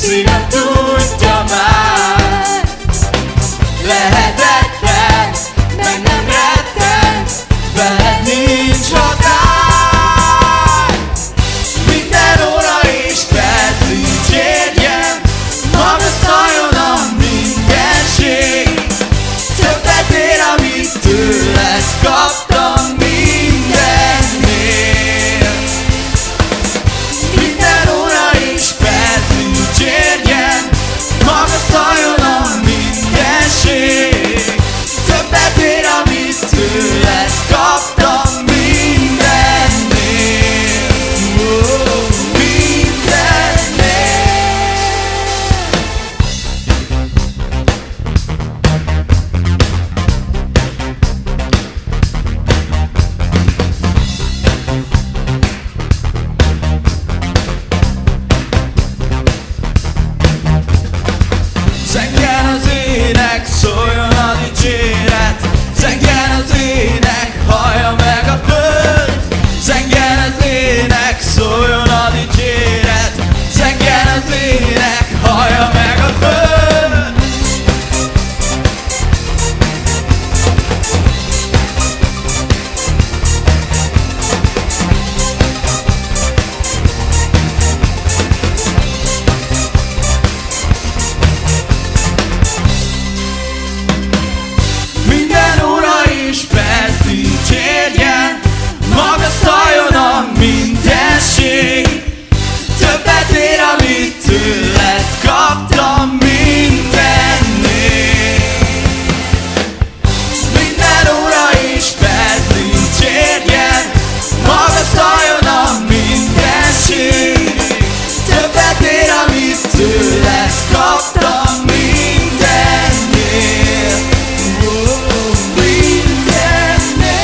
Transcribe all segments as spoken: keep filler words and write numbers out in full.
szívem tudja már. Lehetetlen, meg nem retten, veled nincs határ. Minden óra és perc dicsérjen, magasztaljon a mindenség. Többet ér, amit tőled kaptam mindennél. Minden óra és perc dicsérjen, magasztaljon a mindenség. Többet ér, amit tőled kaptam mindennél. Oh, mindennél. Zengjen az ének, szóljon a dicséret, zengjen az ének, hallja meg a föld. Zengjen az ének, szóljon a dicséret, zengjen az ének, hallja meg a föld. Minden óra és perc dicsérjen, magasztaljon a mindenség. Többet ér, amit tőled kaptam mindennél. Minden óra és perc dicsérjen, magasztaljon a mindenség. Többet ér, amit tőled kaptam mindennél. Oh, mindennél.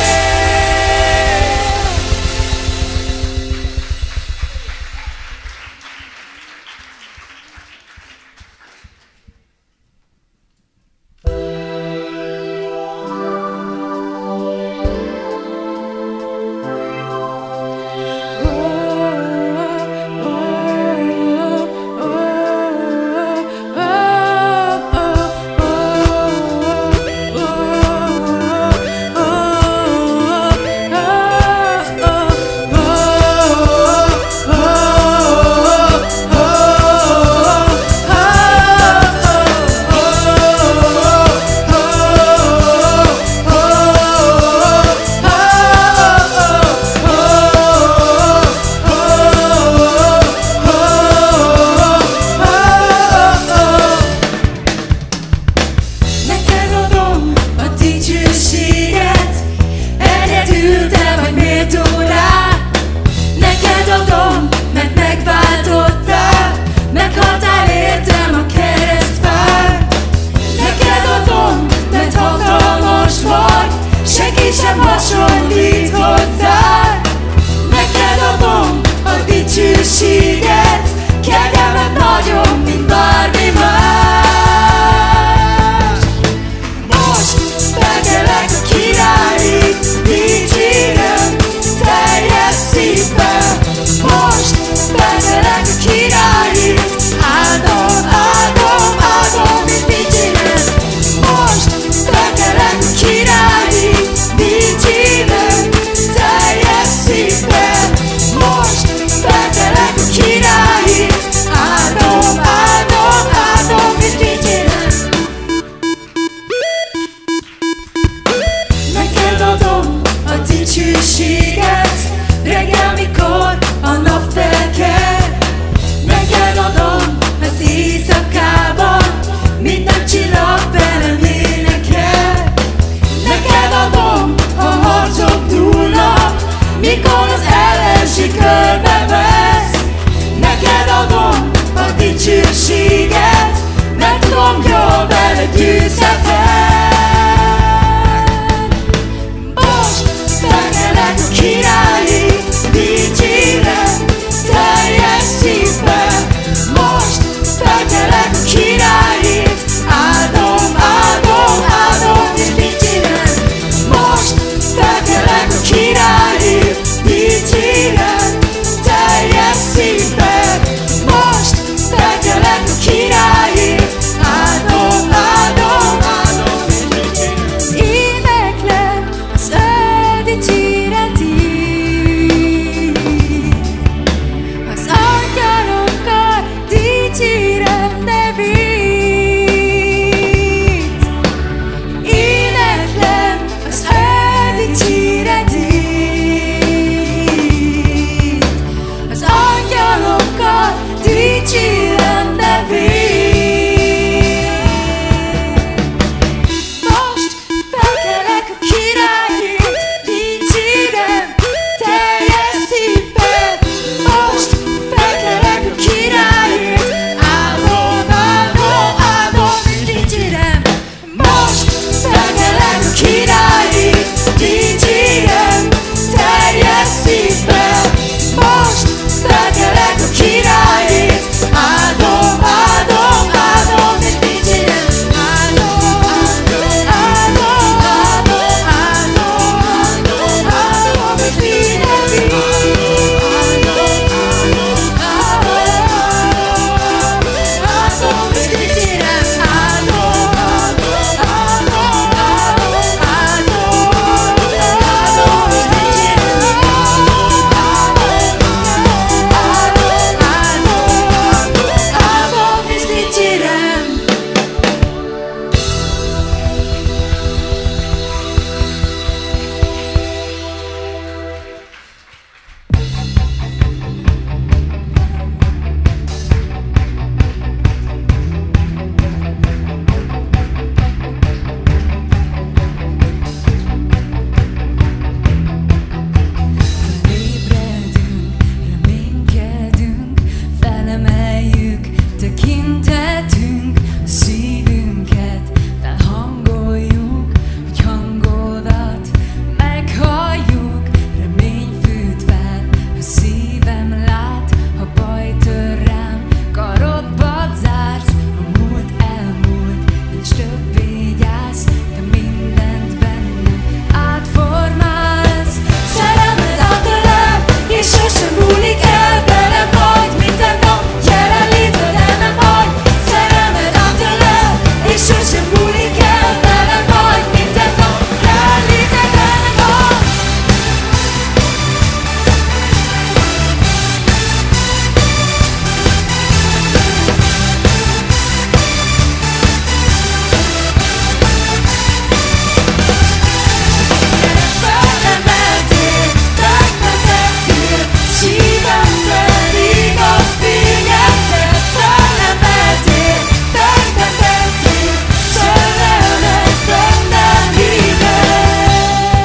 Neked adom a dicsőséget, egyedül te vagy méltó rá. Neked adom, mert megváltottál, meghaltál értem a keresztfán. Neked adom, mert hatalmas vagy, senki sem hasonlít hozzád. Neked adom a dicsőséget, kegyelmed nagyobb, mint bármi más. Most felkelek a királyit, dicsérem teljes szívvel. Most felkelek a királyit, áldom, áldom, áldom, és dicsérem. Most felkelek a királyit, dicsérem teljes szívvel. Most felkelek a királyit, áldom, áldom, áldom, és dicsérem. Neked adom a dicsőséget, reggel, mikor a nap felkel. Neked adom az éjszakában, minden csillag velem énekel. Neked adom, a harcok dúlnak, mikor az ellenség körbevesz. Neked adom a dicsőséget, mert tudom, jól veled győzhetek. Most felkelek a királyit, dicsérem teljes szívvel. Most felkelek a királyit, áldom, áldom, áldom, és dicsérem. Most felkelek a királyit, dicsérem teljes szívvel. Most felkelek Büntetünk a szívünket, felhangoljuk, hogy hangodat meghalljuk. Remény fűt fel, a szívem lát, ha baj tör rám, karodba zársz. A múlt elmúlt, nincs többé gyász, de mindent bennem átformálsz. Szerelmed átölel, és sosem múlik el, velem vagy minden nap, jelenléted el nem hagy. Szerelmed átölel, és sosem múlik el, velem vagy minden nap, jelenléted el nem hagy. Felemeltél, megvezettél, szívemben igaz fényekkel. Felemeltél, megvezettél, szerelmet bennem híven.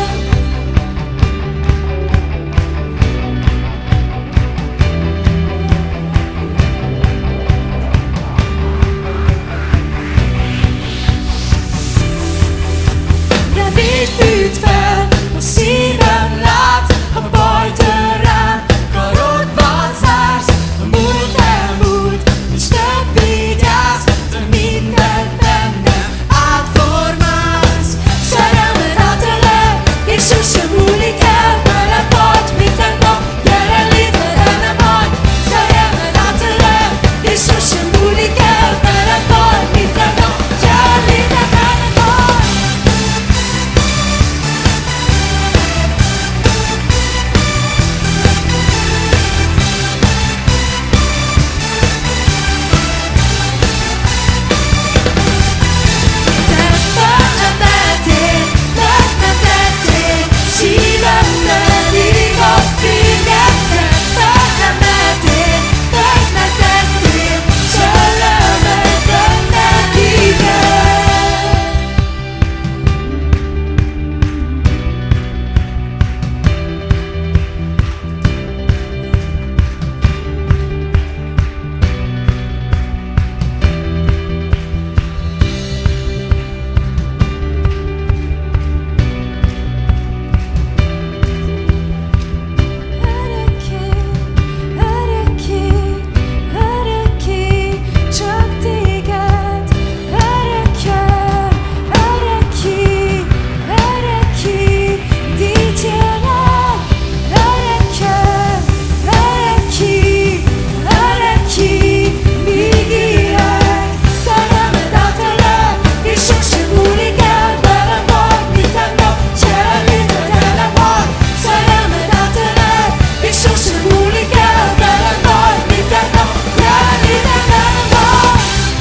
Remény fűt fel, a szívem lát, ha baj tör rám, karodba zársz. A múlt elmúlt, nincs többé gyász, de mindent bennem átformálsz. Szerelmed átölel, és sosem múlik el, velem vagy minden nap, jelenléted el nem hagy. Szerelmed átölel, és sosem múlik el, velem vagy minden nap, jelenléted el nem hagy. Te felemeltél, megvezettél, szívemben igaz fényekkel. Felemeltél, megvezettél, szerelmet bennem híven. Örökké, örökké, örökké, csak téged. Örökké, örökké, örökké, dicsérlek. Örökké, örökké, örökké, míg élek. Szerelmed átölel, és sosem múlik el, velem vagy minden nap, jelenléted el nem hagy. Szerelmed átölel, és sosem múlik el, velem vagy minden nap, jelenléted el nem hagy.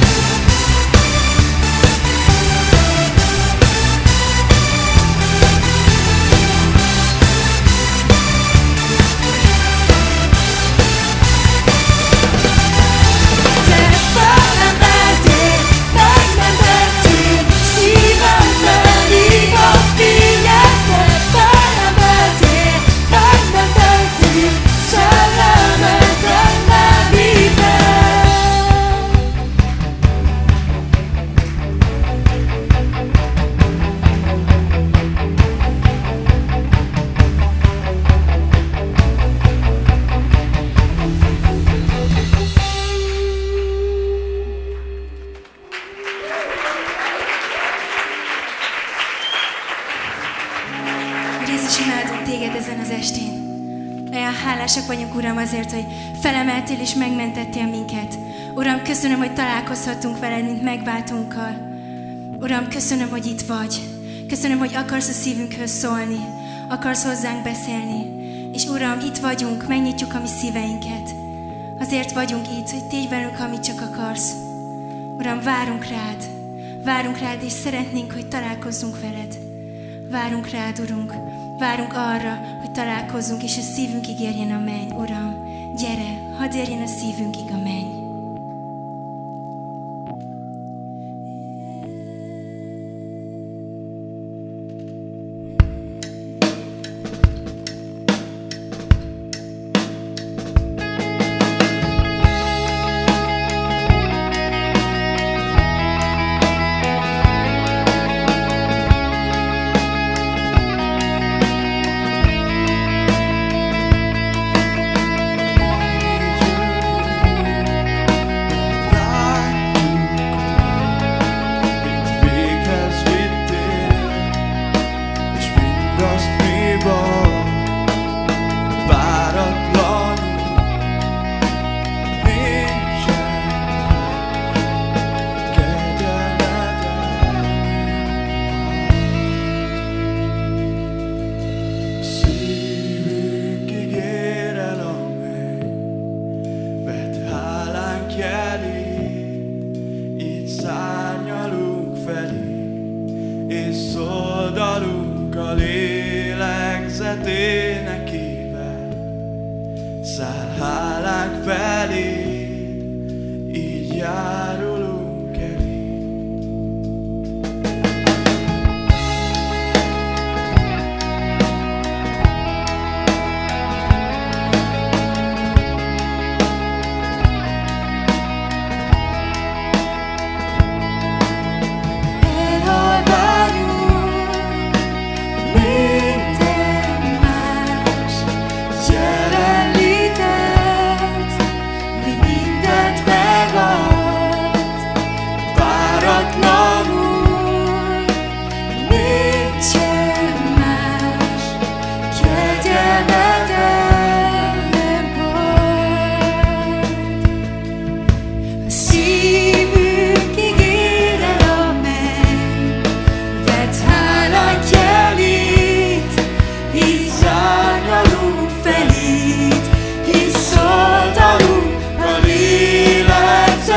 Te felemeltél, megvezettél, szívemben igaz fényekkel. Felemeltél, megvezettél, szerelmet bennem híven. Jézus, imádunk téged ezen az estén. Olyan hálásak vagyunk, Uram, azért, hogy felemeltél és megmentettél minket. Uram, köszönöm, hogy találkozhatunk veled, mint megváltunkkal. Uram, köszönöm, hogy itt vagy. Köszönöm, hogy akarsz a szívünkhöz szólni. Akarsz hozzánk beszélni. És Uram, itt vagyunk, megnyitjuk a mi szíveinket. Azért vagyunk itt, hogy tégy velünk, amit csak akarsz. Uram, várunk rád. Várunk rád, és szeretnénk, hogy találkozzunk veled. Várunk rád, Urunk. Várunk arra, hogy találkozzunk, és a szívünkig érjen a menny. Uram, gyere, hadd érjen a szívünkig a menny.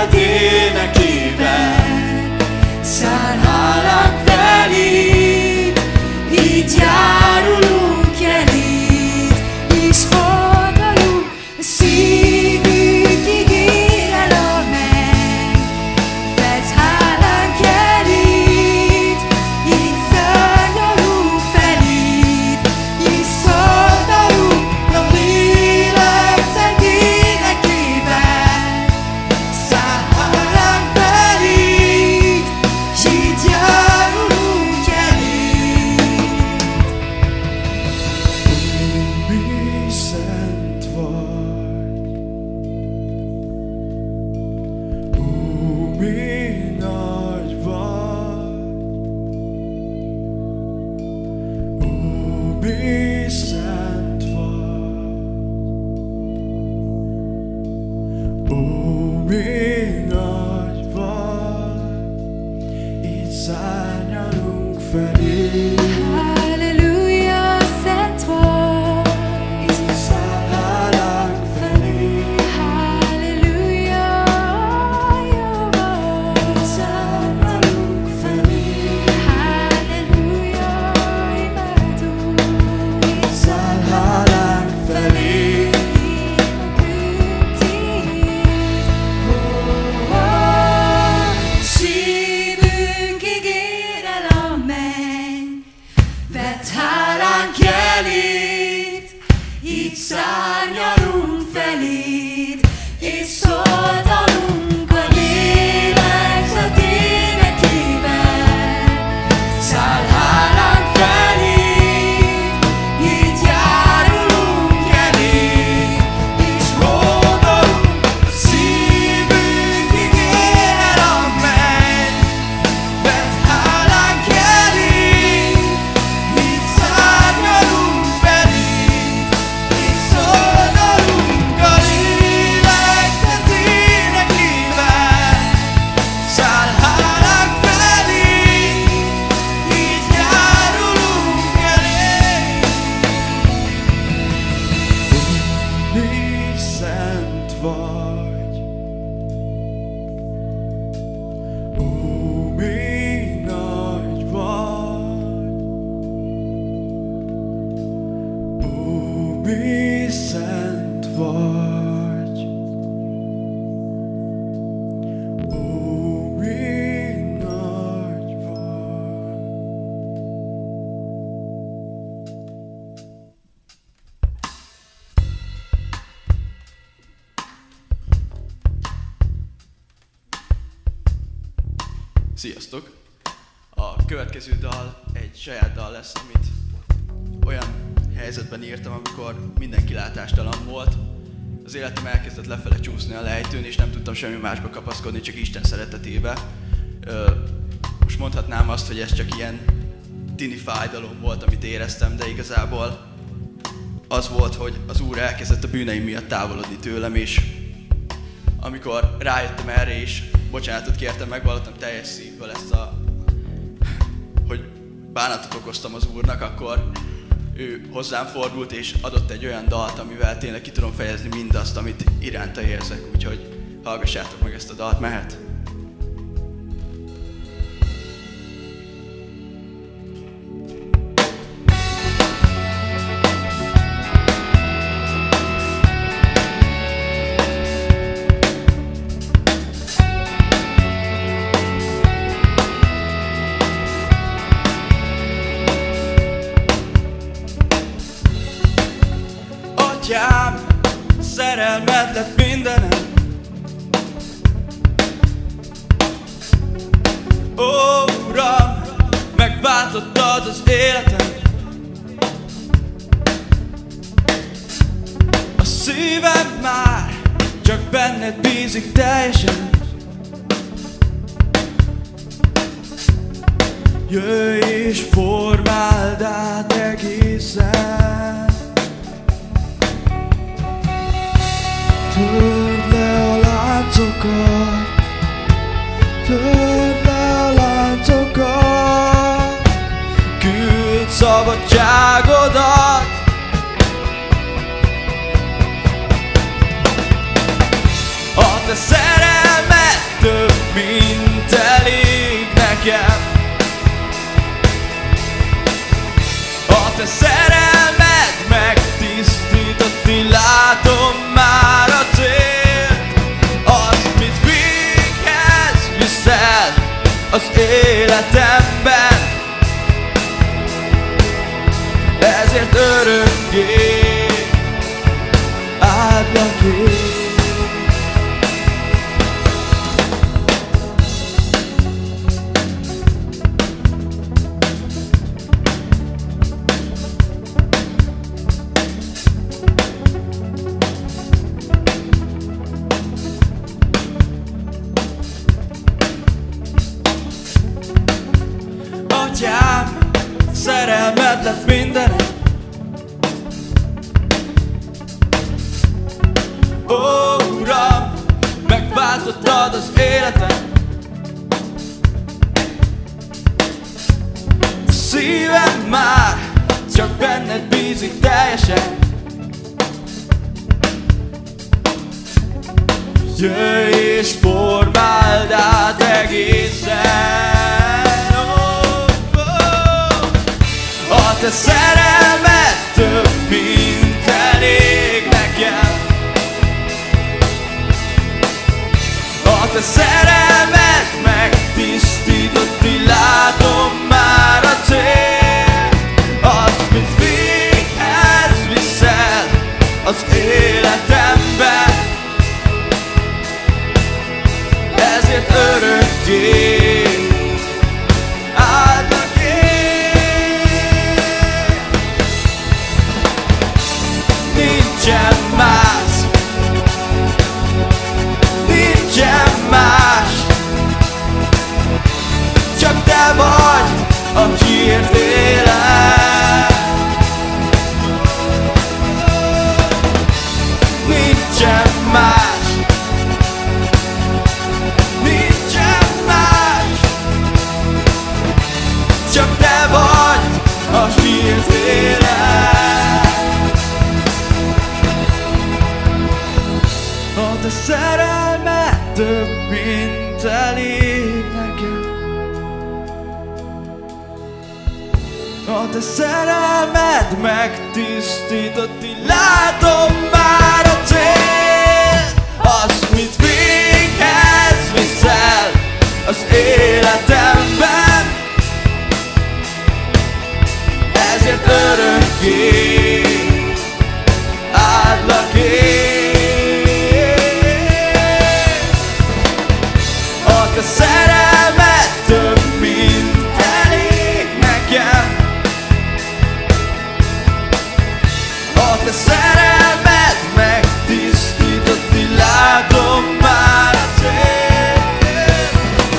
emlékszet énekével, száll hálánk feléd, így járulunk eléd, és oldalunk a szívünkig ér el a menny. Vedd hálánk eléd, így szárnyalunk feléd, és oldalunk a lélegzet énekével, száll hálánk feléd, s így járulunk eléd. Ó, mi szent vagy, ó, mi nagy vagy, ó, mi szent vagy, ó, mi nagy vagy, így szárnyalunk feléd. Halleluja, szent vagy, így száll hálánk feléd. Halleluja, jó vagy, így szárnyalunk feléd. Halleluja, imádunk, így száll hálánk feléd. Szívünkig ér el a menny, vedd hálánk eléd, így szárnyalunk feléd, és oldalunk a lélegzet énekével, száll hálánk feléd, így járulunk eléd, és oldalunk a szívünkig ér el a menny. Vedd hálánk eléd, így szárnyalunk feléd, és oldalunk a lélegzet énekével, száll hálánk feléd, így járulunk eléd. Mi szent vagy, ó, mi nagy vagy, ó, mi szent vagy, ó, mi nagy vagy. Sziasztok! A következő dal egy saját dal lesz, amit olyan helyzetben írtam, amikor minden kilátástalan volt. Az életem elkezdett lefele csúszni a lejtőn, és nem tudtam semmi másba kapaszkodni, csak Isten szeretetébe. Ö, most mondhatnám azt, hogy ez csak ilyen tini fájdalom volt, amit éreztem, de igazából az volt, hogy az Úr elkezdett a bűneim miatt távolodni tőlem, és amikor rájöttem erre és bocsánatot kértem, megvallottam teljes szívből ezt a, hogy bánatot okoztam az Úrnak, akkor ő hozzám fordult és adott egy olyan dalt, amivel tényleg ki tudom fejezni mindazt, amit iránta érzek, úgyhogy hallgassátok meg ezt a dalt, mehet? Atyám, szerelmed lett mindenem. Ó, Uram, megváltottad az életem. A szívem már csak benned bízik teljesen. Jöjj és formáld át egészen. Törd le a láncokat, törd le a láncokat, küld szabadságodat. A te szerelmed több, mint elég nekem. A te szerelmed megtisztított, én látom már a célt. Azt, mit véghez viszel az életemben, ezért örökké áldlak én. Atyám, szerelmed lett mindenem. Ó, Uram, megváltottad az életem. Szívem már csak benned bízik teljesen. Jöjj és formáld át egészen. A te szerelmed több, mint elég nekem. A te szerelmed megtisztított, én látom már a célt. Azt, mit véghez viszel az életemben, ezért örökké áldlak én. Nincsen más, nincsen más, csak te vagy, akiért élek. Nincsen más, nincsen más, csak te vagy, akiért élek. A te szerelmed több, mint elég nekem. A te szerelmed megtisztított, én látom már a cél. Azt, mit véghez viszel az életemben, ezért örökké áldlak én. A te szerelmed több, mint elég nekem. A te szerelmed megtisztított, én látom már a célt.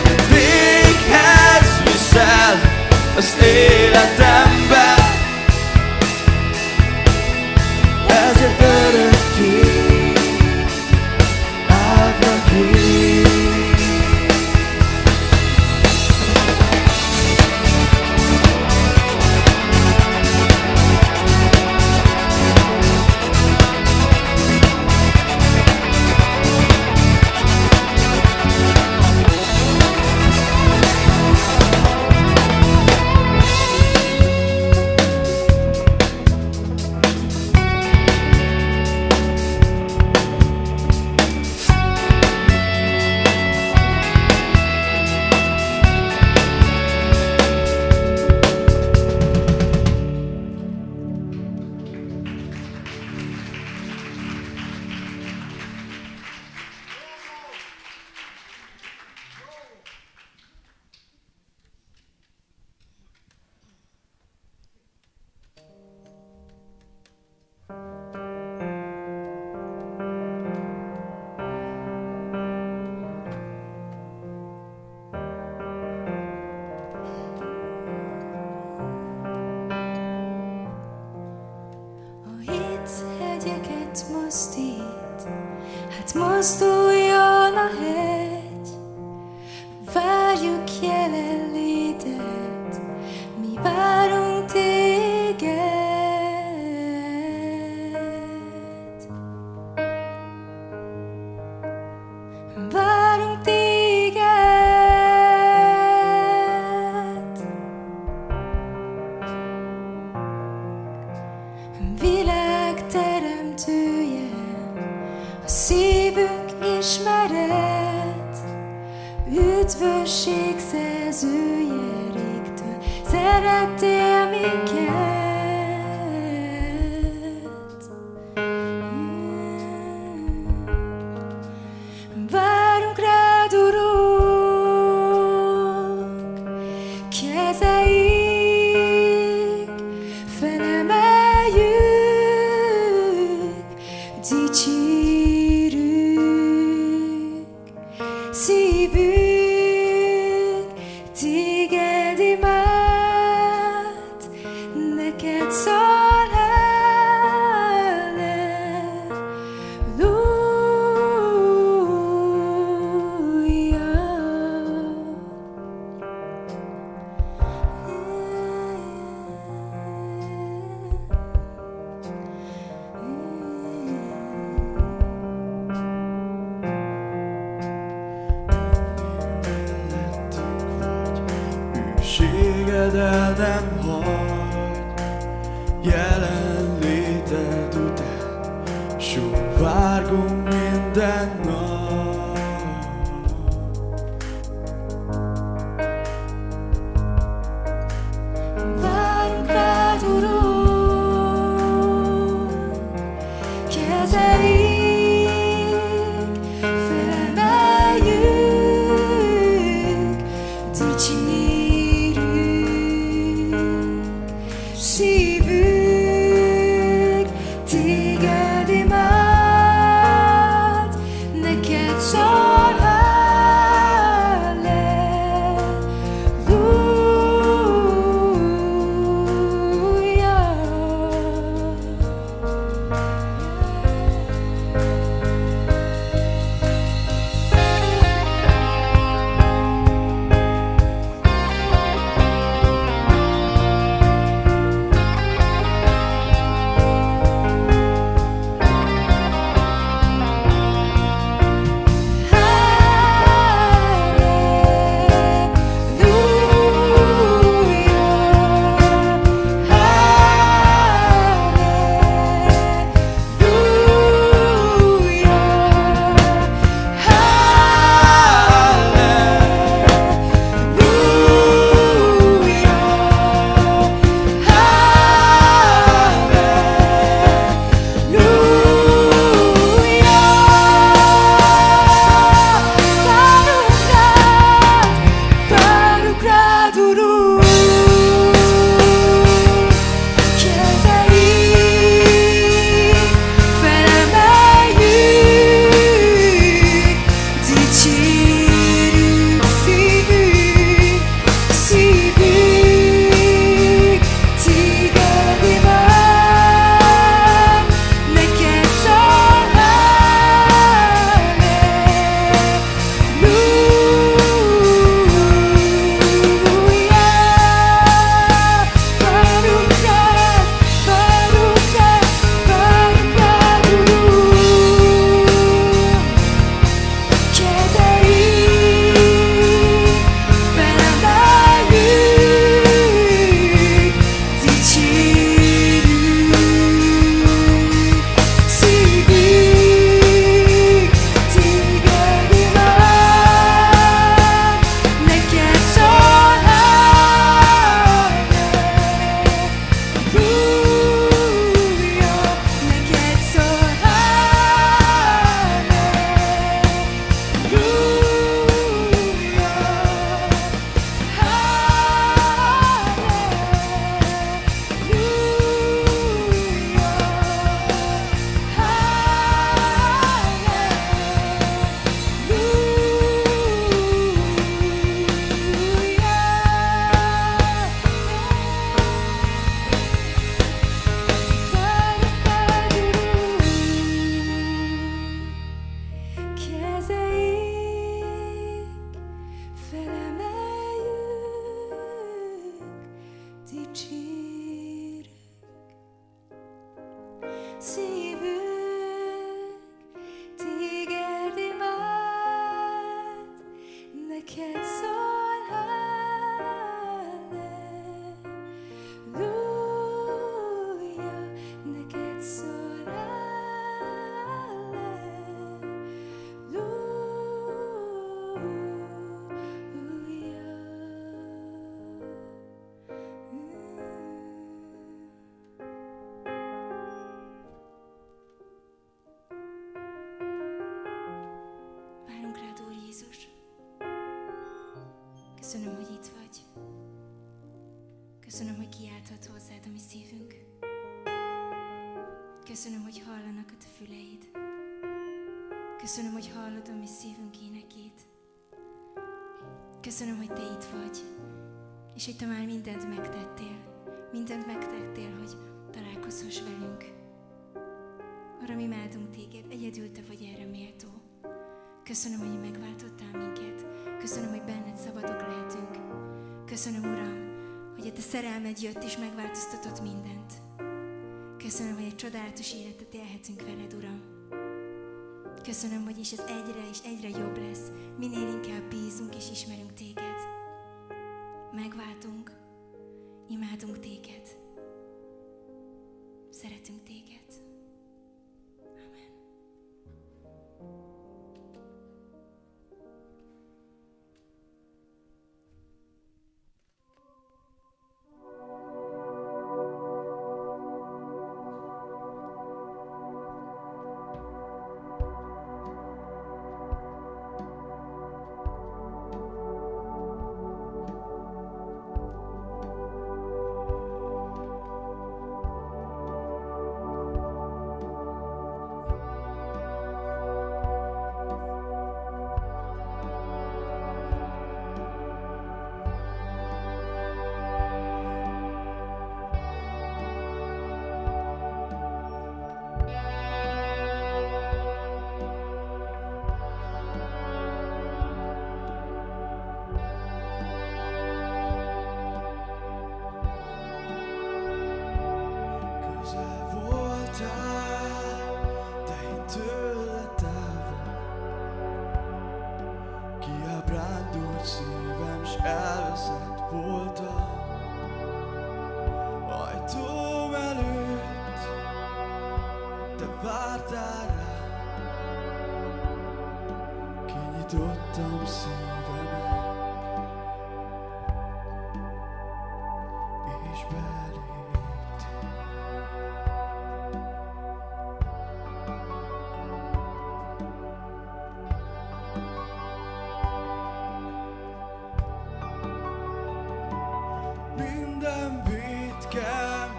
Véghez viszel az életemben, ezért örökké áldlak én. mozduljon a hegy, várjuk jelenlétet, mi várunk téged. Várunk téged. üdvösség szerzője régtől, szerettél minket. Várunk rád, Urunk, kezeink, felemeljük, dicsérünk, szívünk, téged imád, neked szól. El nem hagy, jelenléted után sóvárgunk minden nap. Várunk rád, Urunk, kezeink, felemeljük, dicsérünk, szívünk, téged imád, Köszönöm, hogy itt vagy. Köszönöm, hogy kiálthat hozzád a mi szívünk. Köszönöm, hogy hallanak a te füleid. Köszönöm, hogy hallod a mi szívünk énekét. Köszönöm, hogy te itt vagy, és hogy te már mindent megtettél. Mindent megtettél, hogy találkozhass velünk. Uram, imádunk téged, egyedül te vagy erre méltó. Köszönöm, hogy megváltottál minket. Köszönöm, hogy benned szabadok lehetünk. Köszönöm, Uram, hogy a te szerelmed jött és megváltoztatott mindent. Köszönöm, hogy egy csodálatos életet élhetünk veled, Uram. Köszönöm, hogy is ez egyre és egyre jobb lesz, minél inkább bízunk és ismerünk téged. Megváltunk, imádunk téged, szeretünk téged. Amen. Kinyitottam szívemet, és beléptél. Minden vétkem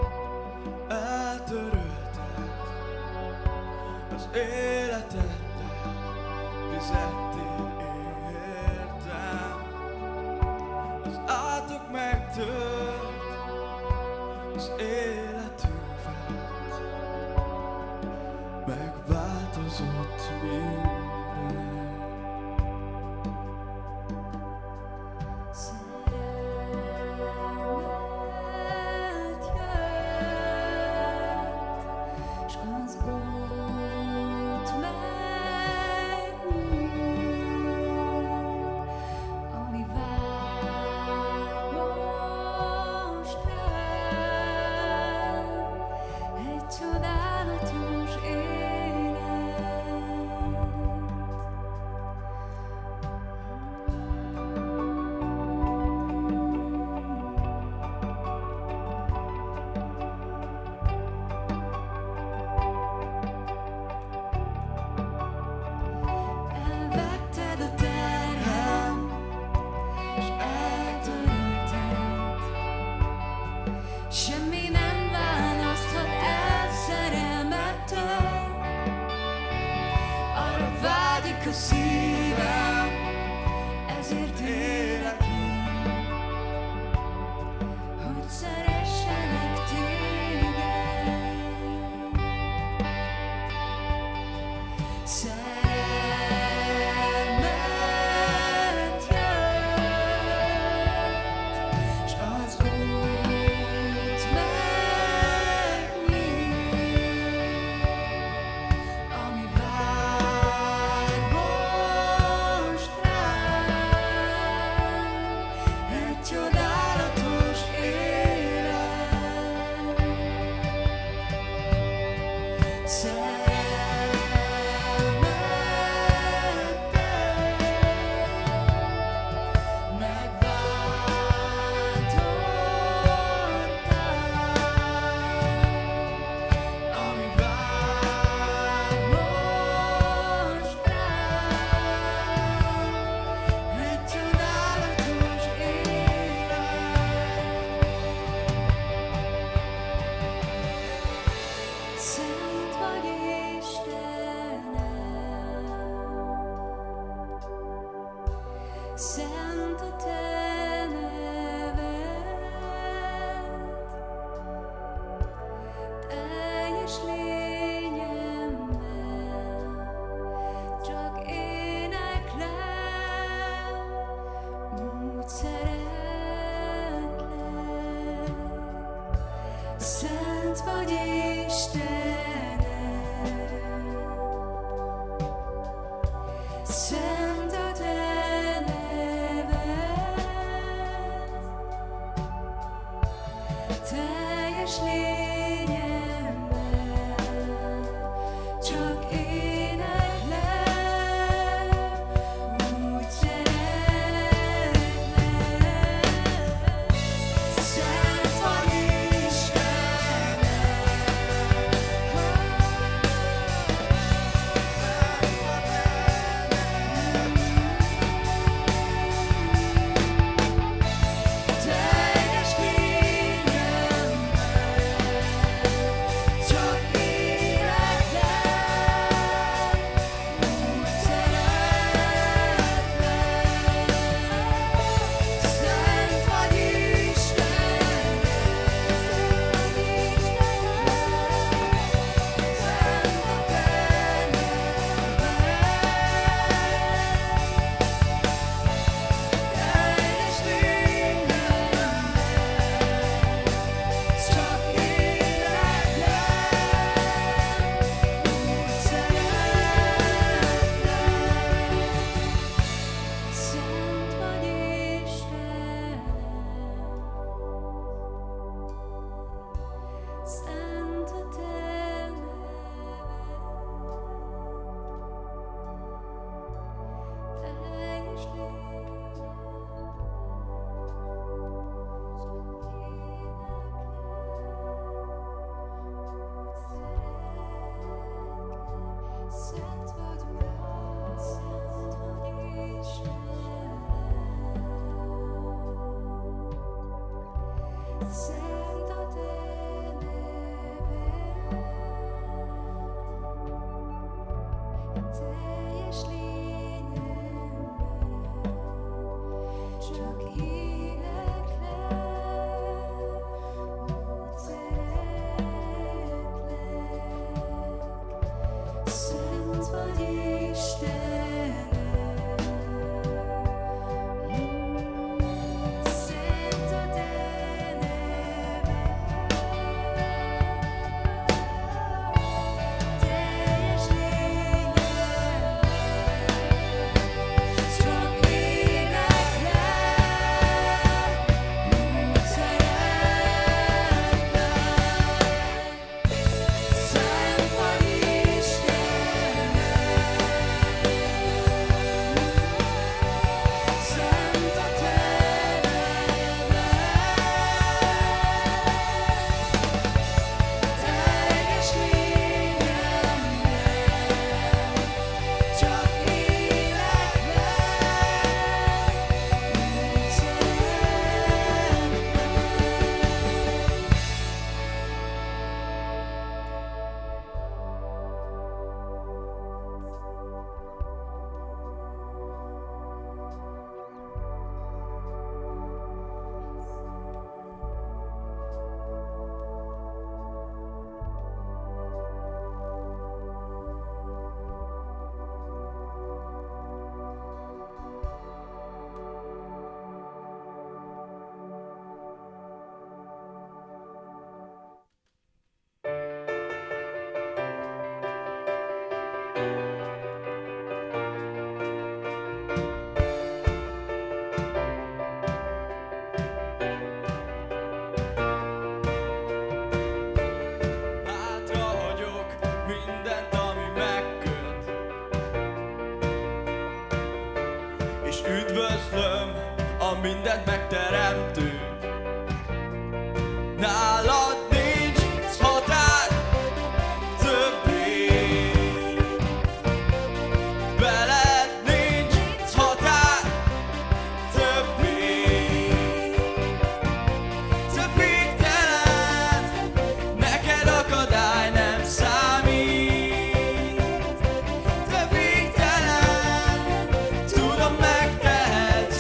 eltörölted, az életeddel fizettél értem. Az átok megtört, az életünket megváltozott minden. A szívem, ezért élek így, hogy szeressenek téged. Szerelmet jött, Szent a te neved, teljes lényemmel, csak éneklem, úgy szeretlek. Szent vagy Istenem, szent a te neved, teljes lényemmel, csak éneklem, úgy szeretlek. Szent vagy Istenem, teljes lényemmel, csak üdvözlöm a mindent megteremtő. Nálad nincs határ többé, veled nincs határ többé. Te végtelen, neked akadály nem számít. Te végtelen, tudom megtehetsz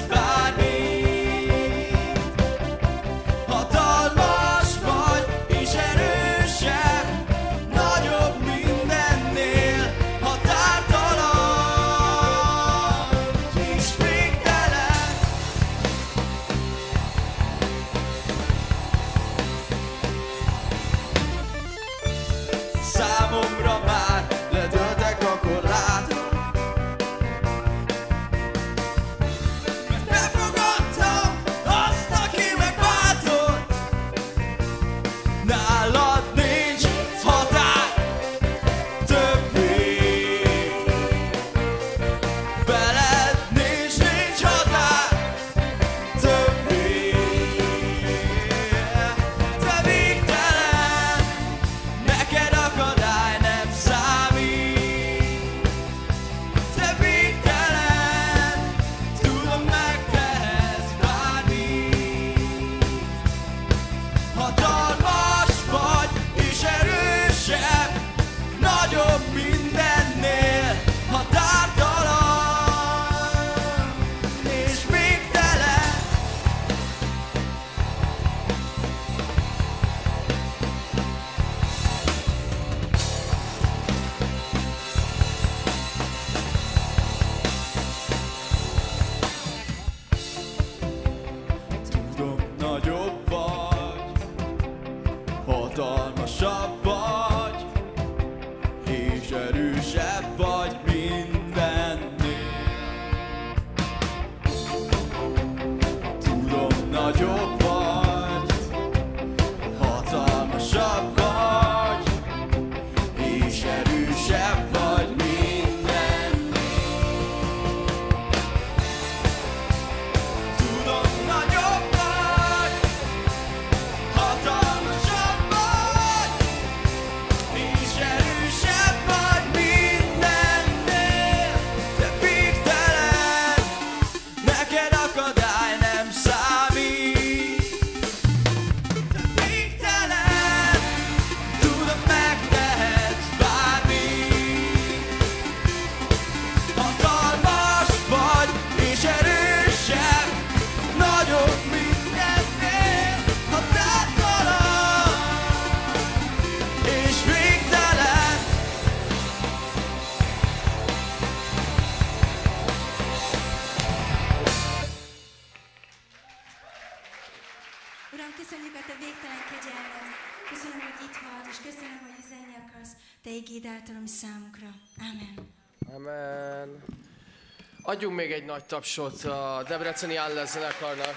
nagyobb vagy, hatalmasabb vagy, és erősebb vagy mindennél. Tudom, nagyobb vagy, hatalmasabb vagy, és erősebb vagy mindennél. Te végtelen, neked akadály nem számít. Te végtelen, tudom, megtehetsz bármit. Hatalmas vagy, és erősebb, nagyobb mindennél. Határtalan, és végtelen. Uram, köszönjük a Te végtelen kegyelmed. Köszönöm, hogy itt vagy, és köszönöm, hogy üzenni akarsz Te igéd által a mi számunkra. Amen. Amen. Adjunk még egy nagy tapsot a Debreceni Áller zenekarnak.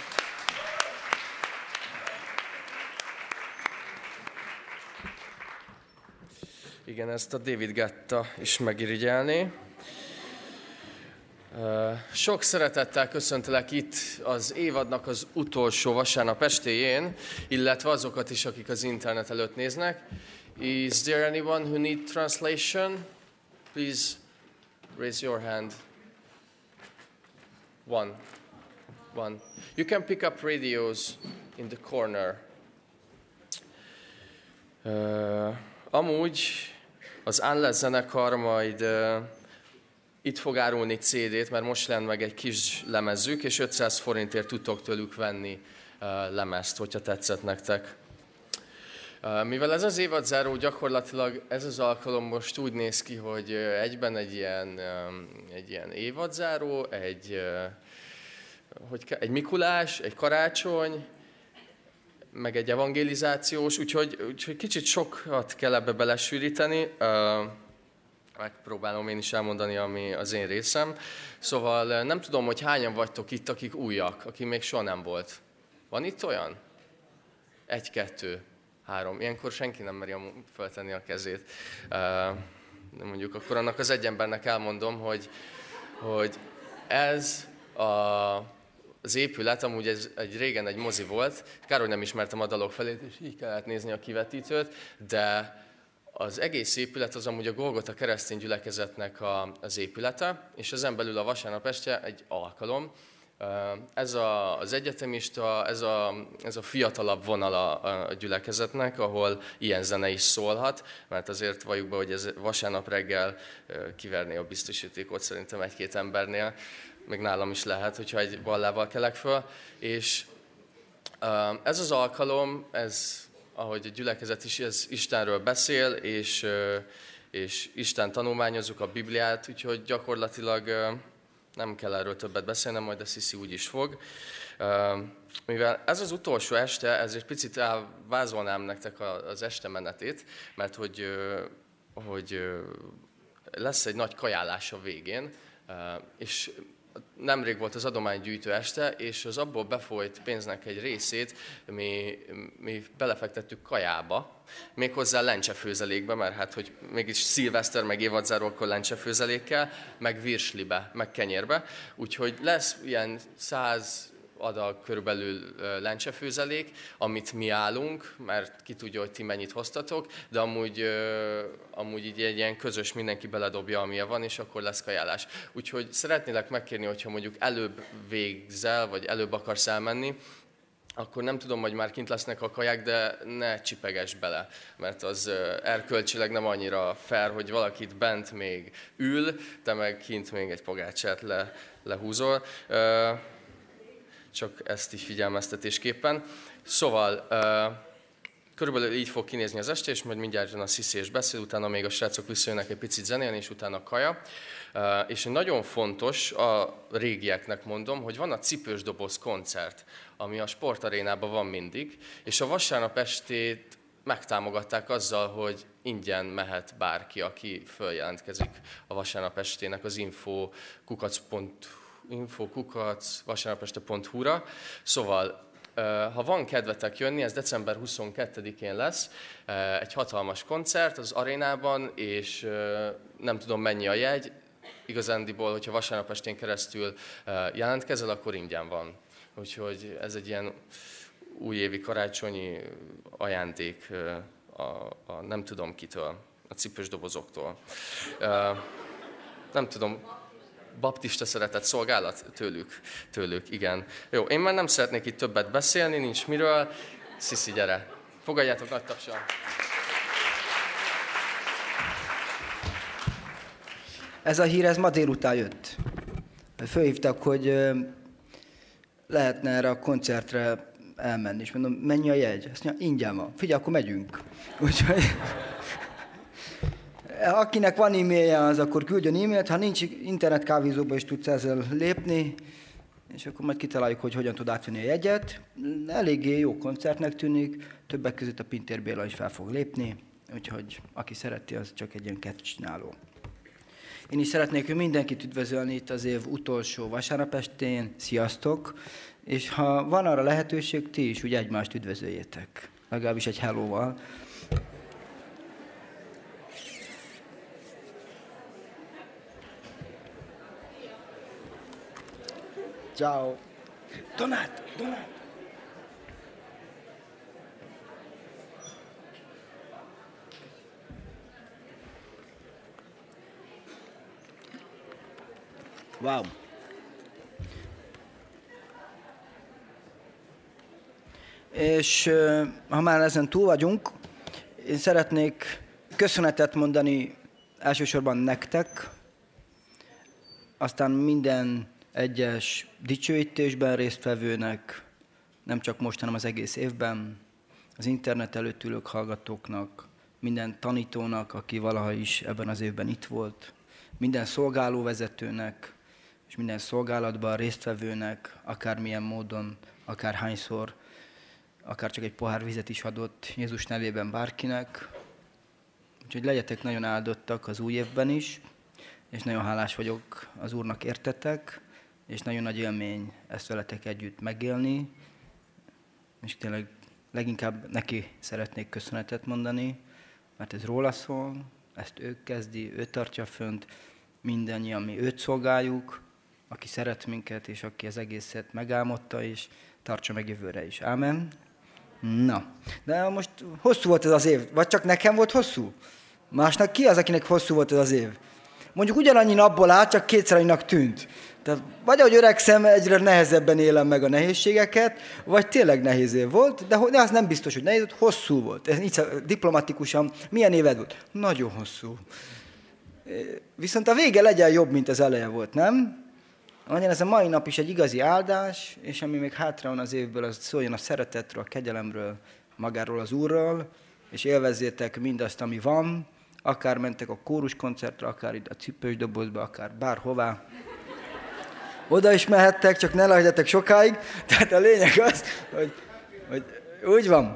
Igen, ezt a David Guetta is megirigyelné. Ö, Sok szeretettel köszöntelek itt az évadnak az utolsó vasárnap estéjén, illetve azokat is, akik az internet előtt néznek. Is there anyone who need translation? Please raise your hand. One. One. You can pick up radios in the corner. Uh, amúgy az Unless zenekar majd uh, itt fog árulni cé dét, mert most lenne meg egy kis lemezük, és ötszáz forintért tudtok tőlük venni uh, lemezt, hogyha tetszett nektek. Uh, mivel ez az évadzáró, gyakorlatilag ez az alkalom most úgy néz ki, hogy uh, egyben egy ilyen, um, egy ilyen évadzáró, egy, uh, hogy ke- egy Mikulás, egy karácsony, meg egy evangelizációs, úgyhogy, úgyhogy kicsit sokat kell ebbe belesűríteni. Uh, megpróbálom én is elmondani, ami az én részem. Szóval nem tudom, hogy hányan vagytok itt, akik újak, aki még soha nem volt. Van itt olyan? Egy, kettő, három. Ilyenkor senki nem meri feltenni a kezét. Uh, de mondjuk akkor annak az egy embernek elmondom, hogy, hogy ez a... Az épület, amúgy ez egy régen egy mozi volt, kár, hogy nem ismertem a dalok felét, és így kellett nézni a kivetítőt, de az egész épület az amúgy a Golgota keresztény gyülekezetnek a, az épülete, és ezen belül a vasárnap este egy alkalom. Ez a, az egyetemista, ez a, ez a fiatalabb vonala a gyülekezetnek, ahol ilyen zene is szólhat, mert azért valljuk be, hogy ez vasárnap reggel kiverné a biztosítékot szerintem egy-két embernél, még nálam is lehet, hogyha egy ballával kelek föl. És ez az alkalom, ez, ahogy a gyülekezet is, ez Istenről beszél, és, és Isten tanulmányozzuk a Bibliát, úgyhogy gyakorlatilag nem kell erről többet beszélnem, majd a Sziszi úgy is fog. Mivel ez az utolsó este, ezért picit elvázolnám nektek az este menetét, mert hogy, hogy lesz egy nagy kajálás a végén, és nemrég volt az adománygyűjtő este, és az abból befolyt pénznek egy részét mi, mi belefektettük kajába, méghozzá lencsefőzelékbe, mert hát, hogy mégis szilveszter, meg évadzáró, akkor lencsefőzelékkel, meg virslibe, meg kenyérbe. Úgyhogy lesz ilyen száz adag körülbelül lencsefőzelék, amit mi állunk, mert ki tudja, hogy ti mennyit hoztatok, de amúgy, amúgy így egy ilyen közös, mindenki beledobja, amilyen van, és akkor lesz kajálás. Úgyhogy szeretnélek megkérni, hogyha mondjuk előbb végzel, vagy előbb akarsz elmenni, akkor nem tudom, hogy már kint lesznek a kaják, de ne csipeges bele, mert az erkölcsileg nem annyira fair, hogy valakit bent még ül, te meg kint még egy pogácsát le, lehúzol. Csak ezt így figyelmeztetésképpen. Szóval uh, körülbelül így fog kinézni az este, és majd mindjárt jön a Sziszi és beszél, utána még a srácok visszajönnek egy picit zenélni, és utána kaja. Uh, és nagyon fontos, a régieknek mondom, hogy van a Cipős Doboz koncert, ami a sportarénában van mindig, és a vasárnap estét megtámogatták azzal, hogy ingyen mehet bárki, aki följelentkezik a vasárnap estének az info kukac pont hu info kukac vasárnapeste pont hu-ra. Szóval Ha van kedvetek jönni, ez december huszonkettedikén lesz, egy hatalmas koncert az arénában, és nem tudom mennyi a jegy. Igazándiból, hogyha vasárnap estén keresztül jelentkezel, akkor ingyen van. Úgyhogy ez egy ilyen újévi karácsonyi ajándék a, a nem tudom kitől, a cipős dobozoktól. Nem tudom, baptista szeretett szolgálat tőlük, tőlük, igen. Jó, én már nem szeretnék itt többet beszélni, nincs miről. Sziszi, gyere! Fogadjátok nagy tapsal! Ez a hír, ez ma délután jött. Fölhívtak, hogy lehetne erre a koncertre elmenni, és mondom, mennyi a jegy? Azt mondja, ingyen van. Figyelj, akkor megyünk. Úgyhogy akinek van e-mailje, az akkor küldjön e-mailt, ha nincs internetkávézóba is tudsz ezzel lépni, és akkor majd kitaláljuk, hogy hogyan tud átvenni a jegyet. Eléggé jó koncertnek tűnik, többek között a Pintér Béla is fel fog lépni, úgyhogy aki szereti, az csak egy ilyen kettcsináló. Én is szeretnék mindenkit üdvözölni itt az év utolsó vasárnap estén. Sziasztok! És ha van arra lehetőség, ti is úgy egymást üdvözöljétek. Legalábbis egy hellóval. Ciao! Donát! Donát! Wow! És ha már ezen túl vagyunk, én szeretnék köszönetet mondani elsősorban nektek, aztán minden egyes dicsőítésben résztvevőnek, nem csak most, hanem az egész évben, az internet előtt ülők hallgatóknak, minden tanítónak, aki valaha is ebben az évben itt volt, minden szolgálóvezetőnek, és minden szolgálatban résztvevőnek, akármilyen módon, akárhányszor, akár csak egy pohár vizet is adott Jézus nevében bárkinek. Úgyhogy legyetek nagyon áldottak az új évben is, és nagyon hálás vagyok az Úrnak értetek, és nagyon nagy élmény ezt veletek együtt megélni, és tényleg leginkább neki szeretnék köszönetet mondani, mert ez róla szól, ezt ő kezdi, ő tartja fönt, mindannyian mi őt szolgáljuk, aki szeret minket, és aki az egészet megálmodta, és tartsa meg jövőre is. Ámen? Na, de most hosszú volt ez az év, vagy csak nekem volt hosszú? Másnak ki az, akinek hosszú volt ez az év? Mondjuk ugyanannyi napból áll, csak kétszer annyinak tűnt. Tehát vagy ahogy öregszem, egyre nehezebben élem meg a nehézségeket, vagy tényleg nehéz év volt, de, de az nem biztos, hogy nehéz volt, hosszú volt. Ez így diplomatikusan, milyen éved volt? Nagyon hosszú. Viszont a vége legyen jobb, mint az eleje volt, nem? Mondján, ez a mai nap is egy igazi áldás, és ami még hátra van az évből, az szóljon a szeretetről, a kegyelemről, magáról az Úrról, és élvezzétek mindazt, ami van, akár mentek a kóruskoncertre, akár itt a cipős dobozba, akár bárhová. Oda is mehettek, csak ne legyetek sokáig. Tehát a lényeg az, hogy, hogy úgy van.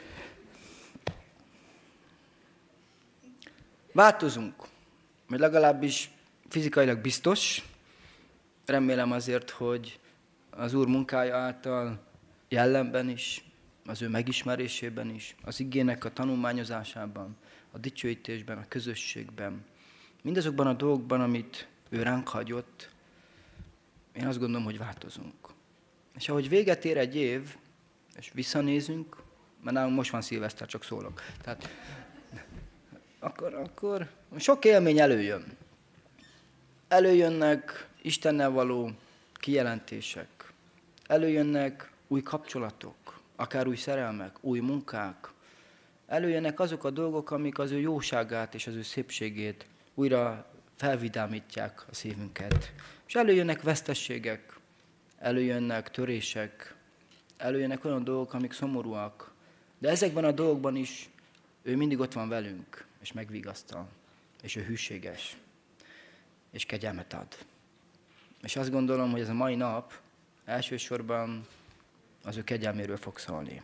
Változunk, vagy legalábbis fizikailag biztos. Remélem azért, hogy az Úr munkája által jellemben is, az ő megismerésében is, az igének a tanulmányozásában, a dicsőítésben, a közösségben, mindazokban a dolgokban, amit ő ránk hagyott, én azt gondolom, hogy változunk. És ahogy véget ér egy év, és visszanézünk, mert nálunk most van szilveszter, csak szólok, tehát akkor, akkor sok élmény előjön. Előjönnek Istennel való kijelentések, előjönnek új kapcsolatok, akár új szerelmek, új munkák, előjönnek azok a dolgok, amik az ő jóságát és az ő szépségét újra felvidámítják a szívünket. És előjönnek vesztességek, előjönnek törések, előjönnek olyan dolgok, amik szomorúak, de ezekben a dolgokban is ő mindig ott van velünk, és megvigasztal, és ő hűséges, és kegyelmet ad. És azt gondolom, hogy ez a mai nap elsősorban az ő kegyelméről fog szólni.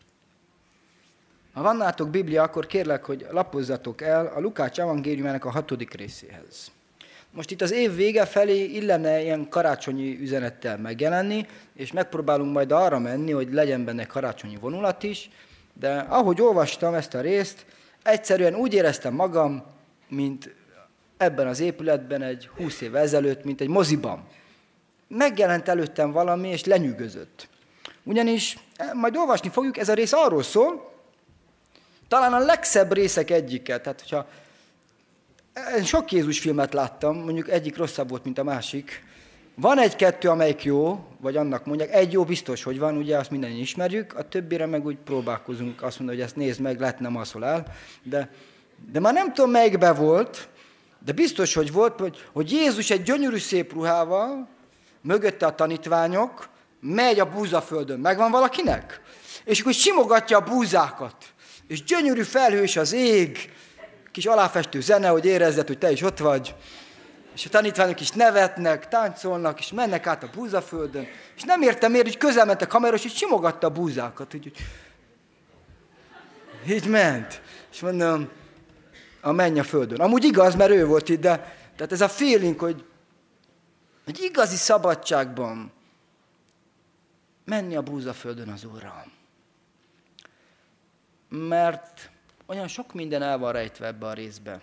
Ha van nálatok Biblia, akkor kérlek, hogy lapozzatok el a Lukács evangéliumának a hatodik részéhez. most itt az év vége felé illene ilyen karácsonyi üzenettel megjelenni, és megpróbálunk majd arra menni, hogy legyen benne karácsonyi vonulat is, de ahogy olvastam ezt a részt, egyszerűen úgy éreztem magam, mint ebben az épületben egy húsz évvel ezelőtt, mint egy moziban. Megjelent előttem valami, és lenyűgözött. Ugyanis, majd olvasni fogjuk, ez a rész arról szól, talán a legszebb részek egyike. Tehát, hogyha sok Jézus filmet láttam, mondjuk egyik rosszabb volt, mint a másik. Van egy-kettő, amelyik jó, vagy annak mondják, egy jó biztos, hogy van, ugye azt mindannyian ismerjük, a többire meg úgy próbálkozunk, azt mondja, hogy ezt nézd meg, lehet nem alszol el, de, de már nem tudom, melyikbe volt, de biztos, hogy volt, hogy, hogy Jézus egy gyönyörű szép ruhával, mögötte a tanítványok, megy a búzaföldön. Megvan valakinek? És akkor simogatja a búzákat. És gyönyörű felhős az ég, kis aláfestő zene, hogy érezzed, hogy te is ott vagy. És a tanítványok is nevetnek, táncolnak, és mennek át a búzaföldön. És nem értem miért, hogy közel ment a kamera, és így simogatta a búzákat. Így, így ment. És mondom, a menny a földön. Amúgy igaz, mert ő volt itt, de tehát ez a feeling, hogy egy igazi szabadságban menni a búzaföldön az Úrral. Mert olyan sok minden el van rejtve ebbe a részbe.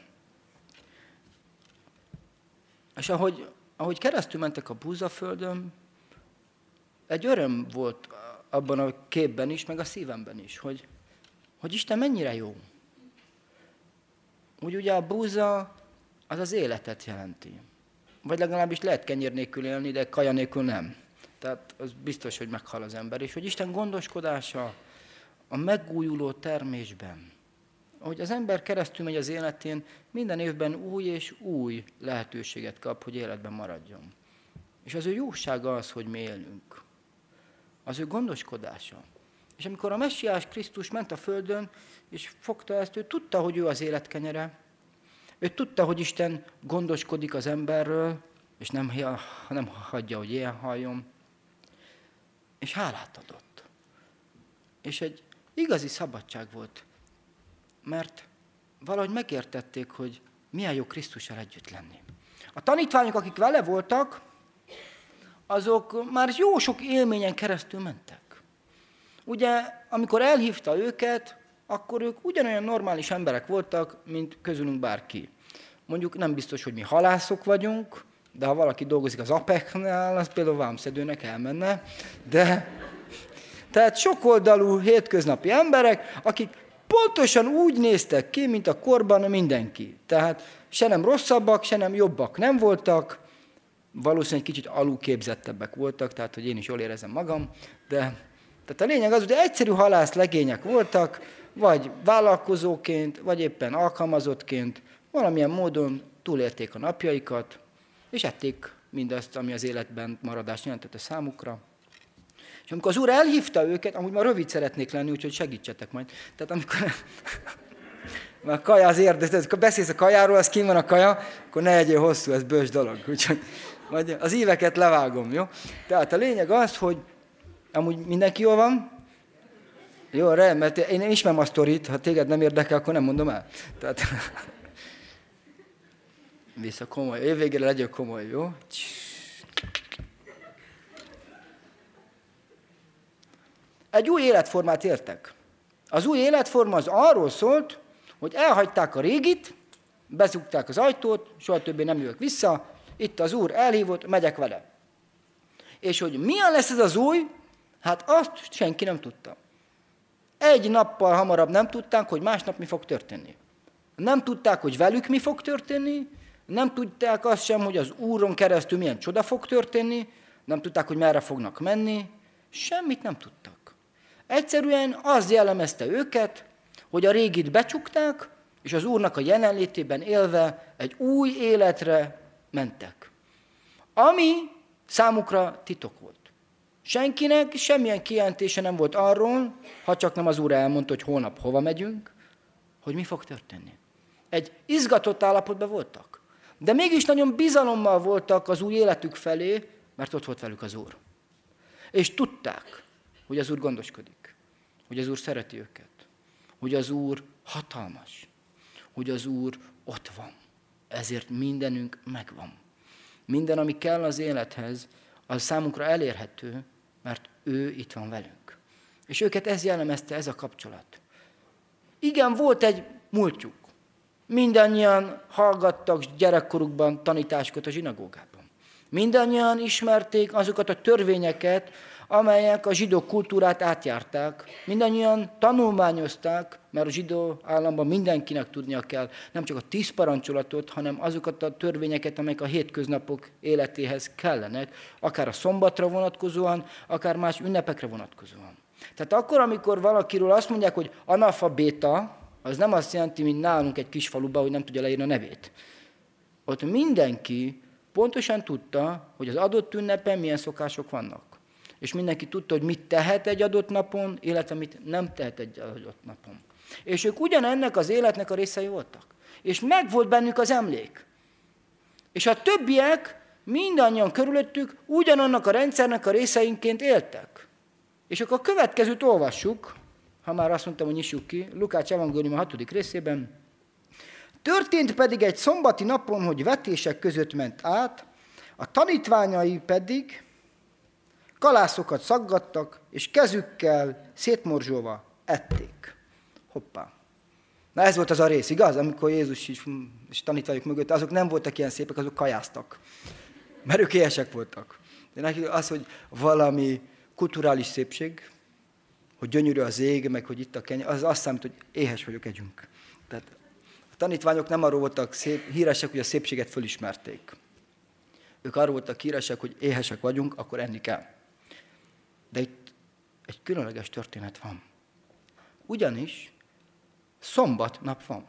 És ahogy, ahogy keresztül mentek a búzaföldön, egy öröm volt abban a képben is, meg a szívemben is, hogy, hogy Isten mennyire jó. Úgy ugye a búza az az életet jelenti. Vagy legalábbis lehet kenyér nélkül élni, de kaja nélkül nem. Tehát az biztos, hogy meghal az ember. És hogy Isten gondoskodása a megújuló termésben. Ahogy az ember keresztül megy az életén, minden évben új és új lehetőséget kap, hogy életben maradjon. És az ő jósága az, hogy mi élünk. Az ő gondoskodása. És amikor a Messiás Krisztus ment a földön, és fogta ezt, ő tudta, hogy ő az élet kenyere. Ő tudta, hogy Isten gondoskodik az emberről, és nem, nem hagyja, hogy ilyen halljon. És hálát adott. És egy igazi szabadság volt. Mert valahogy megértették, hogy milyen jó Krisztussal együtt lenni. A tanítványok, akik vele voltak, azok már jó sok élményen keresztül mentek. Ugye, amikor elhívta őket, akkor ők ugyanolyan normális emberek voltak, mint közülünk bárki. Mondjuk nem biztos, hogy mi halászok vagyunk, de ha valaki dolgozik az á pé é knál, az például vámszedőnek elmenne. De, tehát sokoldalú hétköznapi emberek, akik pontosan úgy néztek ki, mint a korban mindenki. Tehát se nem rosszabbak, se nem jobbak nem voltak, valószínűleg kicsit alulképzettebbek voltak, tehát hogy én is jól érezem magam, de tehát a lényeg az, hogy egyszerű halász legények voltak, vagy vállalkozóként, vagy éppen alkalmazottként, valamilyen módon túlélték a napjaikat, és ették mindazt, ami az életben maradást jelentette számukra. És amikor az Úr elhívta őket, amúgy már rövid szeretnék lenni, úgyhogy segítsetek majd. Tehát amikor már a kaja az érdekes, ha beszélsz a kajáról, az kint van a kaja, akkor ne egyél hosszú, ez bős dolog. Úgyhogy majd az íveket levágom, jó? Tehát a lényeg az, hogy amúgy mindenki jól van? Jó, re, mert én ismerem a sztorit, ha téged nem érdekel, akkor nem mondom el. Tehát vissza komoly, évvégére legyél komoly, jó? Egy új életformát éltek. Az új életforma az arról szólt, hogy elhagyták a régit, bezugták az ajtót, soha többé nem jövök vissza, itt az Úr elhívott, megyek vele. És hogy milyen lesz ez az új, hát azt senki nem tudta. Egy nappal hamarabb nem tudták, hogy másnap mi fog történni. Nem tudták, hogy velük mi fog történni, nem tudták azt sem, hogy az Úron keresztül milyen csoda fog történni, nem tudták, hogy merre fognak menni, semmit nem tudtak. Egyszerűen az jellemezte őket, hogy a régit becsukták, és az Úrnak a jelenlétében élve egy új életre mentek. Ami számukra titok volt. Senkinek semmilyen kijelentése nem volt arról, ha csak nem az Úr elmondta, hogy holnap hova megyünk, hogy mi fog történni. Egy izgatott állapotban voltak. De mégis nagyon bizalommal voltak az új életük felé, mert ott volt velük az Úr. És tudták, hogy az Úr gondoskodik, hogy az Úr szereti őket, hogy az Úr hatalmas, hogy az Úr ott van. Ezért mindenünk megvan. Minden, ami kell az élethez, az számunkra elérhető, mert ő itt van velünk. És őket ez jellemezte, ez a kapcsolat. Igen, volt egy múltjuk. Mindannyian hallgattak gyerekkorukban tanításokat a zsinagógában. Mindannyian ismerték azokat a törvényeket, amelyek a zsidó kultúrát átjárták. Mindannyian tanulmányozták, mert a zsidó államban mindenkinek tudnia kell nem csak a tíz parancsolatot, hanem azokat a törvényeket, amelyek a hétköznapok életéhez kellenek, akár a szombatra vonatkozóan, akár más ünnepekre vonatkozóan. Tehát akkor, amikor valakiről azt mondják, hogy analfabéta, az nem azt jelenti, mint nálunk egy kis faluban, hogy nem tudja leírni a nevét. Ott mindenki pontosan tudta, hogy az adott ünnepen milyen szokások vannak. És mindenki tudta, hogy mit tehet egy adott napon, illetve mit nem tehet egy adott napon. És ők ugyanennek az életnek a részei voltak. És megvolt bennük az emlék. És a többiek mindannyian körülöttük ugyanannak a rendszernek a részeinként éltek. És akkor a következőt olvassuk, ha már azt mondtam, hogy nyissuk ki, Lukács evangélium a hatodik részében. Történt pedig egy szombati napon, hogy vetések között ment át, a tanítványai pedig kalászokat szaggattak, és kezükkel szétmorzsolva ették. Hoppá. Na ez volt az a rész, igaz? Amikor Jézus is, és tanítványok mögött, azok nem voltak ilyen szépek, azok kajáztak. Mert ők éhesek voltak. De neki az, hogy valami kulturális szépség, hogy gyönyörű az ég, meg hogy itt a kenyér, az azt számít, hogy éhes vagyok, együnk. Tehát a tanítványok nem arról voltak szép, híresek, hogy a szépséget fölismerték. Ők arról voltak híresek, hogy éhesek vagyunk, akkor enni kell. De itt egy különleges történet van. Ugyanis szombat nap van.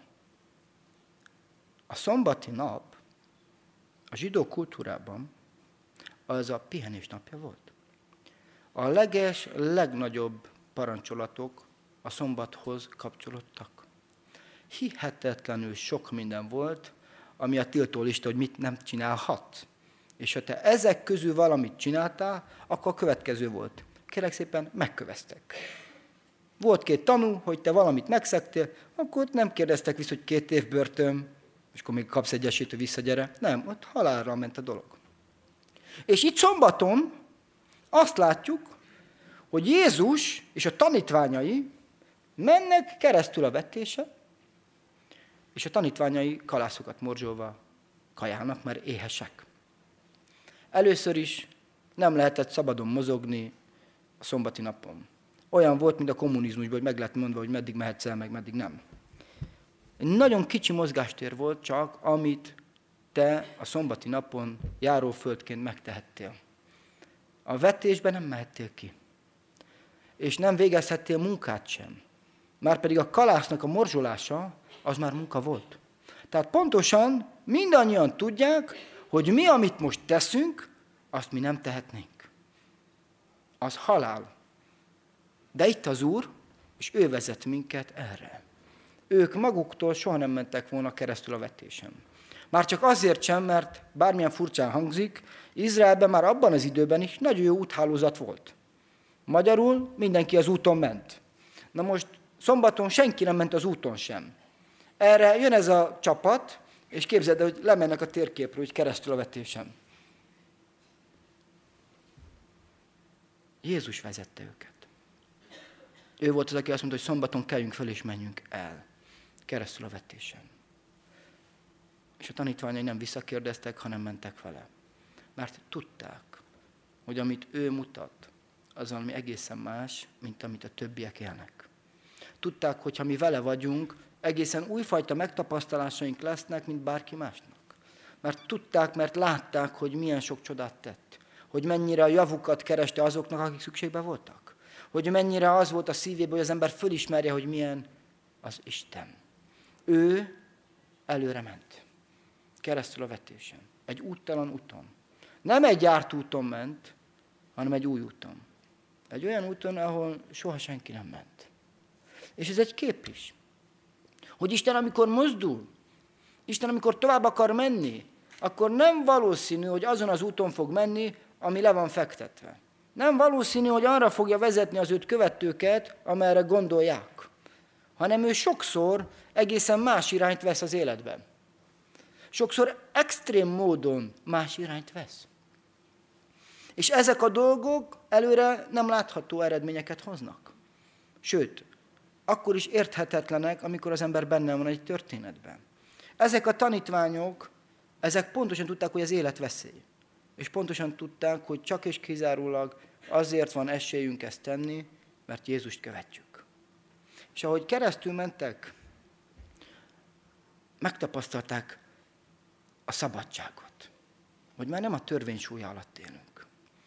A szombati nap a zsidó kultúrában az a pihenés napja volt. A leges, legnagyobb parancsolatok a szombathoz kapcsolódtak. Hihetetlenül sok minden volt, ami a tiltólista, hogy mit nem csinálhat. És ha te ezek közül valamit csináltál, akkor a következő volt. Kérlek szépen, megköveztek. Volt két tanú, hogy te valamit megszegtél, akkor nem kérdeztek vissza, hogy két év börtön, és akkor még kapsz egy esélyt, hogy visszagyere. Nem, ott halálra ment a dolog. És itt szombaton azt látjuk, hogy Jézus és a tanítványai mennek keresztül a vetésen, és a tanítványai kalászokat morzsolva kajálnak, mert éhesek. Először is nem lehetett szabadon mozogni a szombati napon. Olyan volt, mint a kommunizmusban, hogy meg lehet mondva, hogy meddig mehetsz el, meg meddig nem. Egy nagyon kicsi mozgástér volt csak, amit te a szombati napon járóföldként megtehettél. A vetésben nem mehettél ki. És nem végezhettél munkát sem. Márpedig a kalásznak a morzsolása, az már munka volt. Tehát pontosan mindannyian tudják, hogy mi, amit most teszünk, azt mi nem tehetnénk. Az halál. De itt az Úr, és ő vezet minket erre. Ők maguktól soha nem mentek volna keresztül a vetésen. Már csak azért sem, mert bármilyen furcsán hangzik, Izraelben már abban az időben is nagyon jó úthálózat volt. Magyarul mindenki az úton ment. Na most szombaton senki nem ment az úton sem. Erre jön ez a csapat, és képzeld el, hogy lemennek a térképről, hogy keresztül a vetésen. Jézus vezette őket. Ő volt az, aki azt mondta, hogy szombaton keljünk fel és menjünk el. Keresztül a vetésen. És a tanítványai nem visszakérdeztek, hanem mentek vele. Mert tudták, hogy amit ő mutat, az valami egészen más, mint amit a többiek élnek. Tudták, hogy ha mi vele vagyunk, egészen újfajta megtapasztalásaink lesznek, mint bárki másnak. Mert tudták, mert látták, hogy milyen sok csodát tett. Hogy mennyire a javukat kereste azoknak, akik szükségben voltak. Hogy mennyire az volt a szívében, hogy az ember fölismerje, hogy milyen az Isten. Ő előre ment. Keresztül a vetésen. Egy úttalan úton. Nem egy járt úton ment, hanem egy új úton. Egy olyan úton, ahol soha senki nem ment. És ez egy kép is. Hogy Isten, amikor mozdul, Isten, amikor tovább akar menni, akkor nem valószínű, hogy azon az úton fog menni, ami le van fektetve. Nem valószínű, hogy arra fogja vezetni az őt követőket, amerre gondolják. Hanem ő sokszor egészen más irányt vesz az életben. sokszor extrém módon más irányt vesz. És ezek a dolgok előre nem látható eredményeket hoznak. Sőt, akkor is érthetetlenek, amikor az ember benne van egy történetben. Ezek a tanítványok, ezek pontosan tudták, hogy az élet veszély. És pontosan tudták, hogy csak és kizárólag azért van esélyünk ezt tenni, mert Jézust követjük. És ahogy keresztül mentek, megtapasztalták a szabadságot. Hogy már nem a törvény súlya alatt élünk.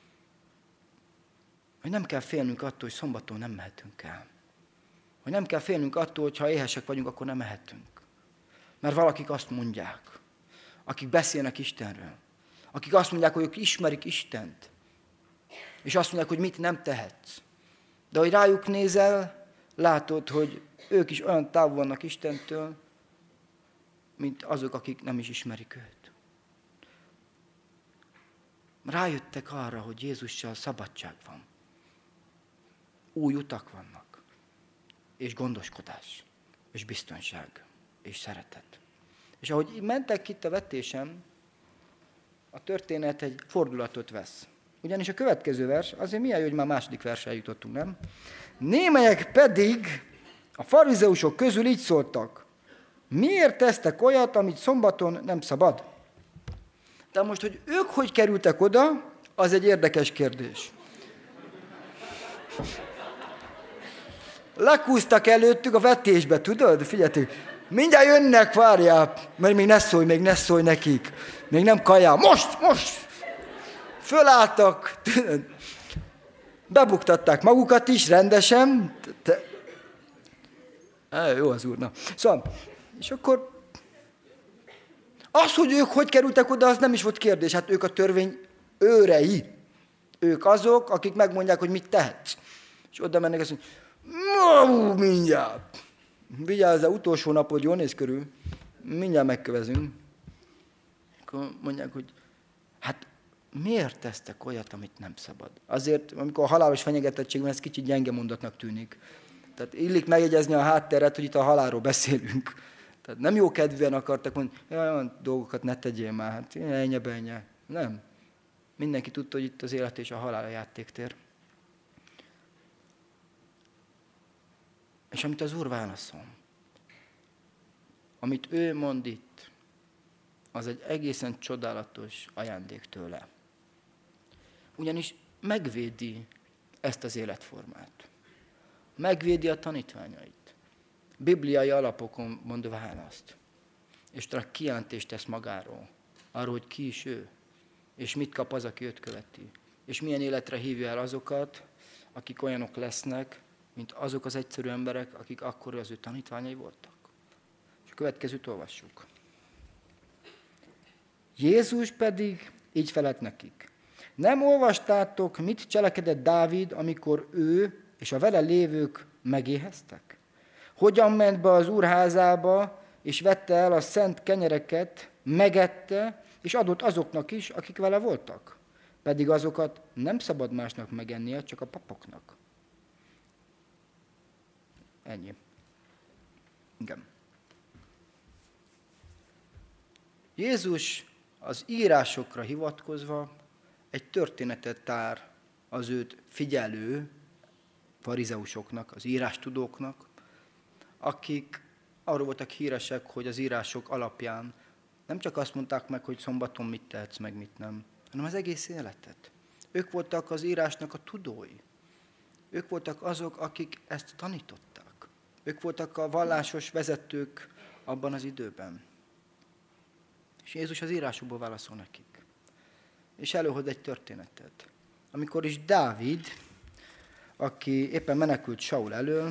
Hogy nem kell félnünk attól, hogy szombaton nem mehetünk el. Hogy nem kell félnünk attól, hogy ha éhesek vagyunk, akkor nem mehetünk. Mert valakik azt mondják, akik beszélnek Istenről, akik azt mondják, hogy ők ismerik Istent, és azt mondják, hogy mit nem tehetsz. De hogy rájuk nézel, látod, hogy ők is olyan távol vannak Istentől, mint azok, akik nem is ismerik őt. Rájöttek arra, hogy Jézussal szabadság van. Új utak vannak, és gondoskodás, és biztonság, és szeretet. És ahogy mentek itt a vetésem, a történet egy fordulatot vesz. Ugyanis a következő vers, azért milyen jó, hogy már második versre jutottunk, nem? Némelyek pedig a farizeusok közül így szóltak. Miért tesztek olyat, amit szombaton nem szabad? De most, hogy ők hogy kerültek oda, az egy érdekes kérdés. Lekúztak előttük a vetésbe, tudod? Figyeljetek, mindjárt jönnek, várjál, mert még ne szólj, még ne szólj nekik. Még nem kajál. Most, most! Fölálltak, tudod? Bebuktatták magukat is rendesen. Te... Jó az úr, na. Szóval, és akkor az, hogy ők hogy kerültek oda, az nem is volt kérdés. Hát ők a törvény őrei. Ők azok, akik megmondják, hogy mit tehetsz. És oda mennek, azt mondják, mindjárt. Vigyázz, az utolsó napod jól néz körül. Mindjárt megkövezünk. Akkor mondják, hogy hát miért tesztek olyat, amit nem szabad? Azért, amikor a halálos fenyegetettség van, ez kicsit gyenge mondatnak tűnik. Tehát illik megjegyezni a hátteret, hogy itt a halálról beszélünk. Tehát nem jó kedvűen akartak mondani, jaj, olyan dolgokat ne tegyél már, hát ennyi benye. Nem. Mindenki tudta, hogy itt az élet és a halál a játéktér. És amit az Úr válaszol, amit ő mond itt, az egy egészen csodálatos ajándék tőle. Ugyanis megvédi ezt az életformát. Megvédi a tanítványait. Bibliai alapokon mond választ. És talán kijelentést tesz magáról. Arról, hogy ki is ő. És mit kap az, aki őt követi. És milyen életre hívja el azokat, akik olyanok lesznek, mint azok az egyszerű emberek, akik akkor az ő tanítványai voltak. És a következőt olvassuk. Jézus pedig így felelt nekik. Nem olvastátok, mit cselekedett Dávid, amikor ő és a vele lévők megéheztek? Hogyan ment be az Úr házába, és vette el a szent kenyereket, megette, és adott azoknak is, akik vele voltak. Pedig azokat nem szabad másnak megennie, csak a papoknak. Ennyi. Igen. Jézus az írásokra hivatkozva egy történetet tár az őt figyelő farizeusoknak, az írástudóknak, akik arról voltak híresek, hogy az írások alapján nem csak azt mondták meg, hogy szombaton mit tehetsz, meg mit nem, hanem az egész életet. Ők voltak az írásnak a tudói. Ők voltak azok, akik ezt tanították. Ők voltak a vallásos vezetők abban az időben. És Jézus az írásokból válaszol nekik. És előhoz egy történetet. Amikor is Dávid, aki éppen menekült Saul elől,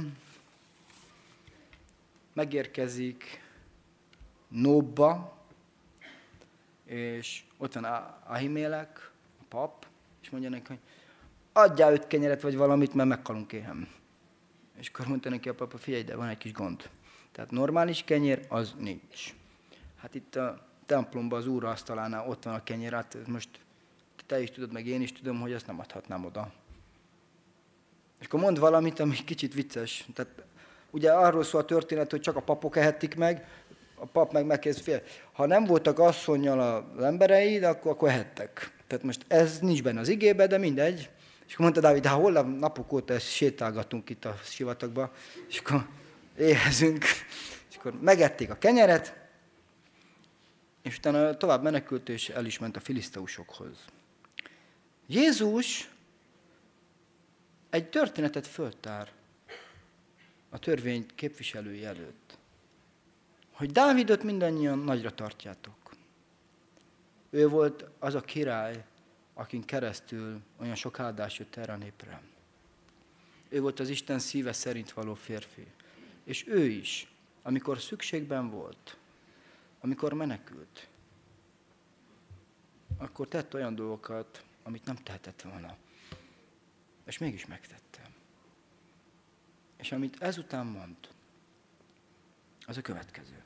megérkezik Nóbba, és ott van Ahimélek, a pap, és mondja neki, hogy adjál öt kenyeret vagy valamit, mert meghalunk éhen. És akkor mondta neki a papa, figyelj, de van egy kis gond. Tehát normális kenyér, az nincs. Hát itt a templomban az Úr asztalánál ott van a kenyér, hát most te is tudod, meg én is tudom, hogy azt nem adhatnám oda. És akkor mond valamit, ami kicsit vicces. Tehát ugye arról szól a történet, hogy csak a papok ehetik meg, a pap meg megkezd fél. Ha nem voltak asszonnyal az embereid, akkor, akkor ehettek. Tehát most ez nincs benne az igébe, de mindegy. És akkor mondta Dávid, hát hol napok óta ezt sétálgatunk itt a sivatagba, és akkor éhezünk. És akkor megették a kenyeret, és utána tovább menekült, és el is ment a filiszteusokhoz. Jézus egy történetet föltár a törvény képviselői előtt, hogy Dávidot mindannyian nagyra tartjátok. Ő volt az a király, akin keresztül olyan sok áldás jött erre a népre. Ő volt az Isten szíve szerint való férfi. És ő is, amikor szükségben volt, amikor menekült, akkor tett olyan dolgokat, amit nem tehetett volna. És mégis megtette. És amit ezután mond, az a következő.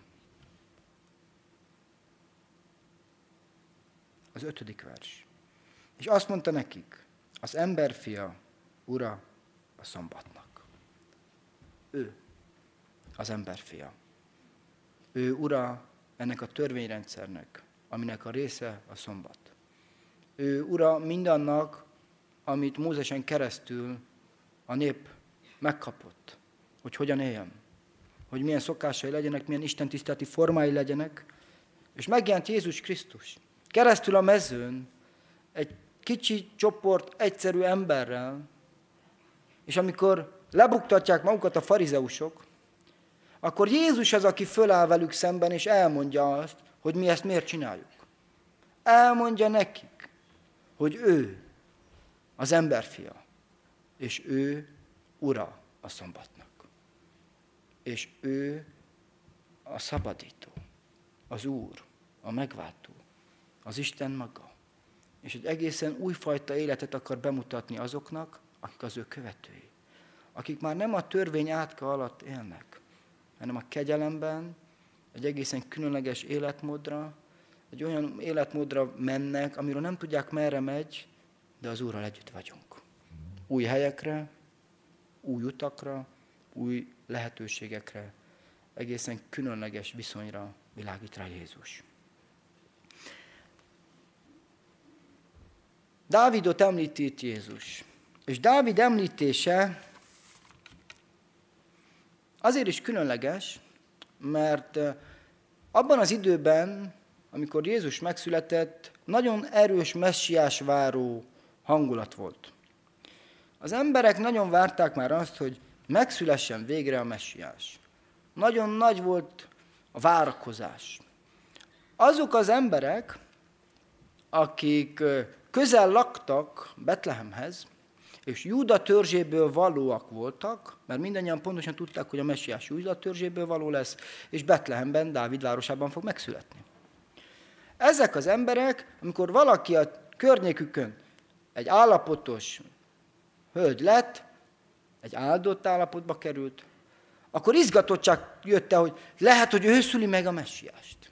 Az ötödik vers. És azt mondta nekik, az emberfia, ura a szombatnak. Ő az emberfia. Ő ura ennek a törvényrendszernek, aminek a része a szombat. Ő ura mindannak, amit Mózesen keresztül a nép megkapott, hogy hogyan éljen, hogy milyen szokásai legyenek, milyen istentiszteleti formái legyenek, és megjelent Jézus Krisztus. Keresztül a mezőn, egy kicsi csoport egyszerű emberrel, és amikor lebuktatják magukat a farizeusok, akkor Jézus az, aki föláll velük szemben, és elmondja azt, hogy mi ezt miért csináljuk. Elmondja nekik, hogy ő az emberfia, és ő ura a szombatnak. És ő a szabadító, az Úr, a megváltó, az Isten maga. És egy egészen újfajta életet akar bemutatni azoknak, akik az ő követői. Akik már nem a törvény átka alatt élnek, hanem a kegyelemben, egy egészen különleges életmódra, egy olyan életmódra mennek, amiről nem tudják, merre megy, de az Úrral együtt vagyunk. Új helyekre, új utakra, új lehetőségekre, egészen különleges viszonyra világít rá Jézus. Dávidot említi itt Jézus. És Dávid említése azért is különleges, mert abban az időben, amikor Jézus megszületett, nagyon erős messiás váró hangulat volt. Az emberek nagyon várták már azt, hogy megszülessen végre a messiás. Nagyon nagy volt a várakozás. Azok az emberek, akik közel laktak Betlehemhez, és Júda törzséből valóak voltak, mert mindannyian pontosan tudták, hogy a messiás Júda törzséből való lesz, és Betlehemben, Dávid városában fog megszületni. Ezek az emberek, amikor valaki a környékükön egy állapotos hölgy lett, egy áldott állapotba került, akkor izgatottság jött el, hogy lehet, hogy ő szüli meg a messiást.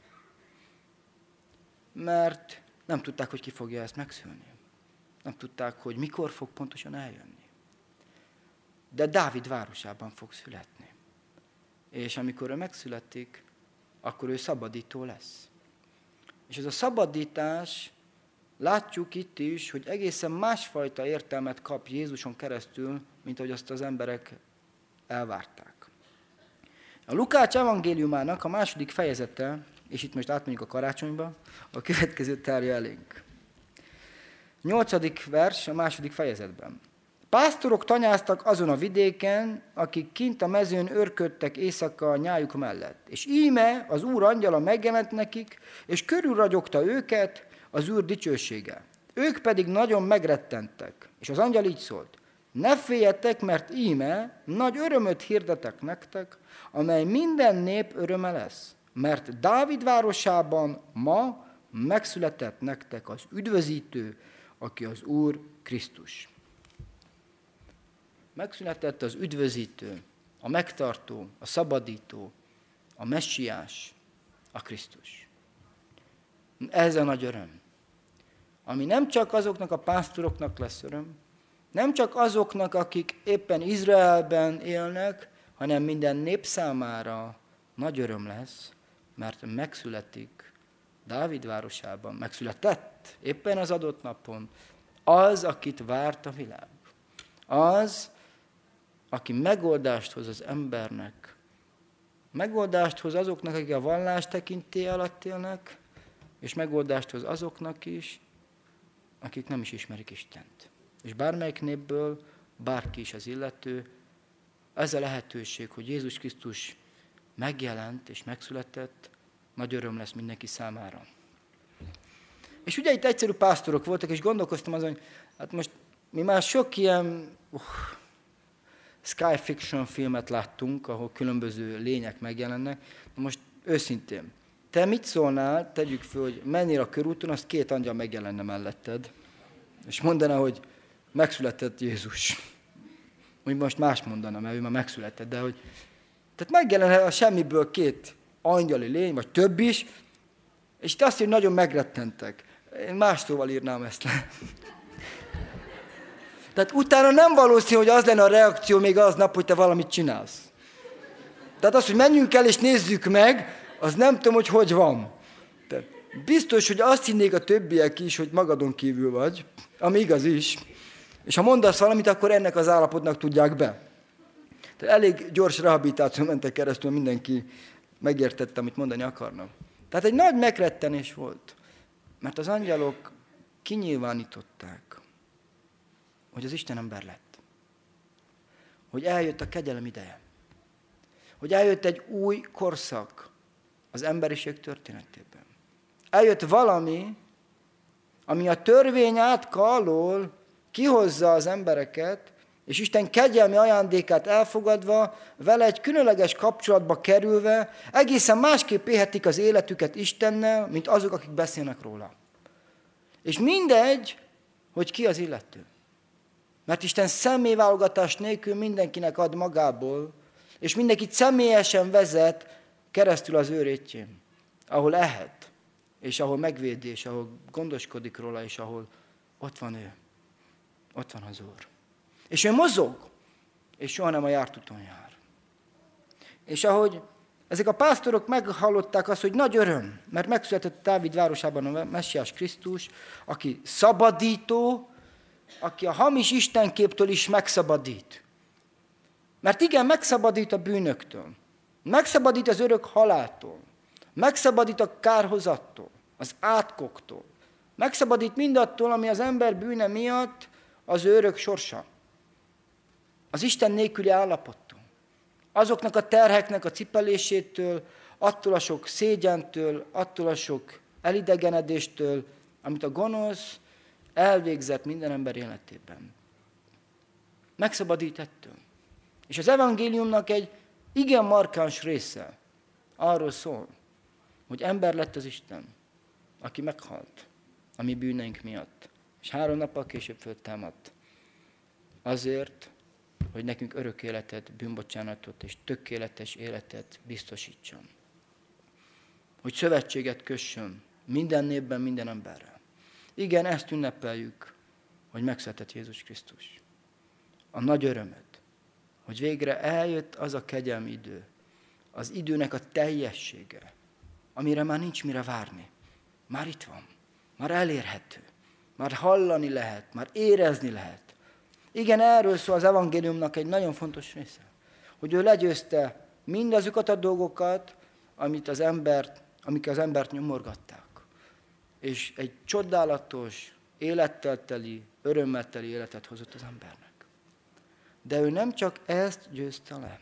Mert nem tudták, hogy ki fogja ezt megszülni. Nem tudták, hogy mikor fog pontosan eljönni. De Dávid városában fog születni. És amikor ő megszületik, akkor ő szabadító lesz. És ez a szabadítás, látjuk itt is, hogy egészen másfajta értelmet kap Jézuson keresztül, mint ahogy azt az emberek elvárták. A Lukács evangéliumának a második fejezete, és itt most átmegyünk a karácsonyba, a következőt tárja elénk. Nyolcadik vers a második fejezetben. Pásztorok tanyáztak azon a vidéken, akik kint a mezőn őrködtek éjszaka a nyájuk mellett. És íme az Úr angyala megjelent nekik, és körülragyogta őket az Úr dicsősége. Ők pedig nagyon megrettentek. És az angyal így szólt: ne féljetek, mert íme nagy örömöt hirdetek nektek, amely minden nép öröme lesz. Mert Dávid városában ma megszületett nektek az üdvözítő, aki az Úr Krisztus. Megszületett az üdvözítő, a megtartó, a szabadító, a messiás, a Krisztus. Ez a nagy öröm, ami nem csak azoknak a pásztoroknak lesz öröm, nem csak azoknak, akik éppen Izraelben élnek, hanem minden nép számára nagy öröm lesz, mert megszületik Dávid városában, megszületett éppen az adott napon az, akit várt a világ. Az, aki megoldást hoz az embernek. Megoldást hoz azoknak, akik a vallás tekintélye alatt élnek, és megoldást hoz azoknak is, akik nem is ismerik Istent. És bármelyik népből, bárki is az illető, ez a lehetőség, hogy Jézus Krisztus megjelent és megszületett, nagy öröm lesz mindenki számára. És ugye itt egyszerű pásztorok voltak, és gondolkoztam azon, hogy hát most mi már sok ilyen uh, sky fiction filmet láttunk, ahol különböző lények megjelennek. Na most őszintén, te mit szólnál, tegyük föl, hogy mennél a körúton, azt két angyal megjelenne melletted, és mondaná, hogy megszületett Jézus. Úgy most más mondana, mert ő már megszületett, de hogy tehát megjelenne a semmiből két angyali lény, vagy több is, és te azt, hogy nagyon megrettentek. Én más szóval írnám ezt le. Tehát utána nem valószínű, hogy az lenne a reakció még aznap, hogy te valamit csinálsz. Tehát az, hogy menjünk el és nézzük meg, az nem tudom, hogy hogy van. Tehát biztos, hogy azt hinnék a többiek is, hogy magadon kívül vagy, ami igaz is. És ha mondasz valamit, akkor ennek az állapotnak tudják be. Tehát elég gyors rehabilitáció mentek keresztül, mindenki megértette, amit mondani akarnak. Tehát egy nagy megrettenés volt, mert az angyalok kinyilvánították, hogy az Isten ember lett. Hogy eljött a kegyelem ideje. Hogy eljött egy új korszak az emberiség történetében. Eljött valami, ami a törvény átka alól kihozza az embereket, és Isten kegyelmi ajándékát elfogadva, vele egy különleges kapcsolatba kerülve, egészen másképp élhetik az életüket Istennel, mint azok, akik beszélnek róla. És mindegy, hogy ki az illető. Mert Isten személyválogatás nélkül mindenkinek ad magából, és mindenkit személyesen vezet keresztül az ő rétjén, ahol ehet, és ahol megvédi, és ahol gondoskodik róla, és ahol ott van ő. Ott van az Úr. És ő mozog, és soha nem a járt úton jár. És ahogy ezek a pásztorok meghallották azt, hogy nagy öröm, mert megszületett Dávid városában a Messiás Krisztus, aki szabadító, aki a hamis istenképtől is megszabadít. Mert igen, megszabadít a bűnöktől, megszabadít az örök haláltól, megszabadít a kárhozattól, az átkoktól, megszabadít mindattól, ami az ember bűne miatt az ő örök sorsa. Az Isten nélküli állapottól, azoknak a terheknek a cipelésétől, attól a sok szégyentől, attól a sok elidegenedéstől, amit a gonosz elvégzett minden ember életében. Megszabadít ettől. És az evangéliumnak egy igen markáns része arról szól, hogy ember lett az Isten, aki meghalt a mi bűneink miatt, és három nappal később föltámadt. Azért, hogy nekünk örök életet, bűnbocsánatot és tökéletes életet biztosítson. Hogy szövetséget kössön minden népben, minden emberrel. Igen, ezt ünnepeljük, hogy megszületett Jézus Krisztus. A nagy örömet, hogy végre eljött az a kegyelmi idő, az időnek a teljessége, amire már nincs mire várni. Már itt van, már elérhető, már hallani lehet, már érezni lehet. Igen, erről szól az evangéliumnak egy nagyon fontos része, hogy ő legyőzte mindazokat a dolgokat, amit az embert, amik az embert nyomorgatták. És egy csodálatos, élettel teli, örömmel teli életet hozott az embernek. De ő nem csak ezt győzte le,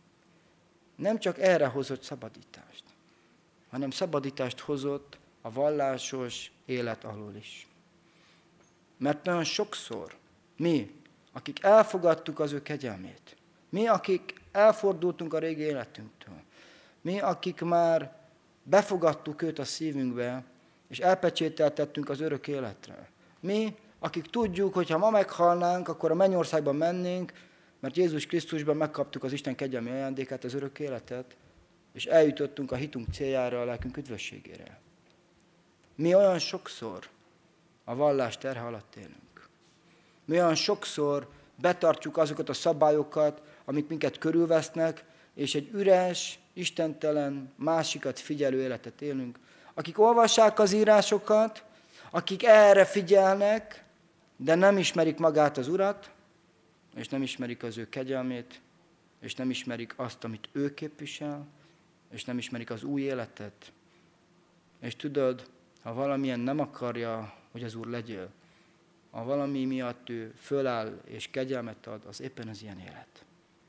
nem csak erre hozott szabadítást, hanem szabadítást hozott a vallásos élet alól is. Mert nagyon sokszor mi, akik elfogadtuk az ő kegyelmét, mi, akik elfordultunk a régi életünktől, mi, akik már befogadtuk őt a szívünkbe, és elpecsételtettünk az örök életre. Mi, akik tudjuk, hogy ha ma meghalnánk, akkor a mennyországba mennénk, mert Jézus Krisztusban megkaptuk az Isten kegyelmi ajándékát, az örök életet, és eljutottunk a hitünk céljára, a lelkünk üdvösségére. Mi olyan sokszor a vallás terhe alatt élünk. Mi olyan sokszor betartjuk azokat a szabályokat, amik minket körülvesznek, és egy üres, istentelen, másikat figyelő életet élünk. Akik olvassák az írásokat, akik erre figyelnek, de nem ismerik magát az Urat, és nem ismerik az ő kegyelmét, és nem ismerik azt, amit ő képvisel, és nem ismerik az új életet. És tudod, ha valamilyen nem akarja, hogy az Úr legyél, ha valami miatt ő föláll és kegyelmet ad, az éppen az ilyen élet.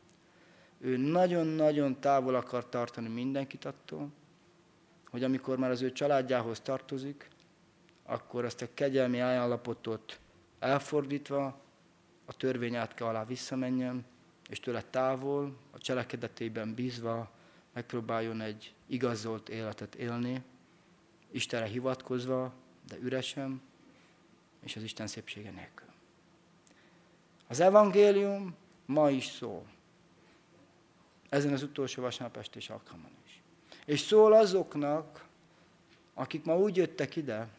Ő nagyon-nagyon távol akar tartani mindenkit attól, hogy amikor már az ő családjához tartozik, akkor ezt a kegyelmi állapotot elfordítva a törvény átke alá visszamenjen, és tőle távol, a cselekedetében bízva megpróbáljon egy igazolt életet élni, Istenre hivatkozva, de üresen, és az Isten szépsége nélkül. Az evangélium ma is szól. Ezen az utolsó vasárnapestés alkalmon is. És szól azoknak, akik ma úgy jöttek ide,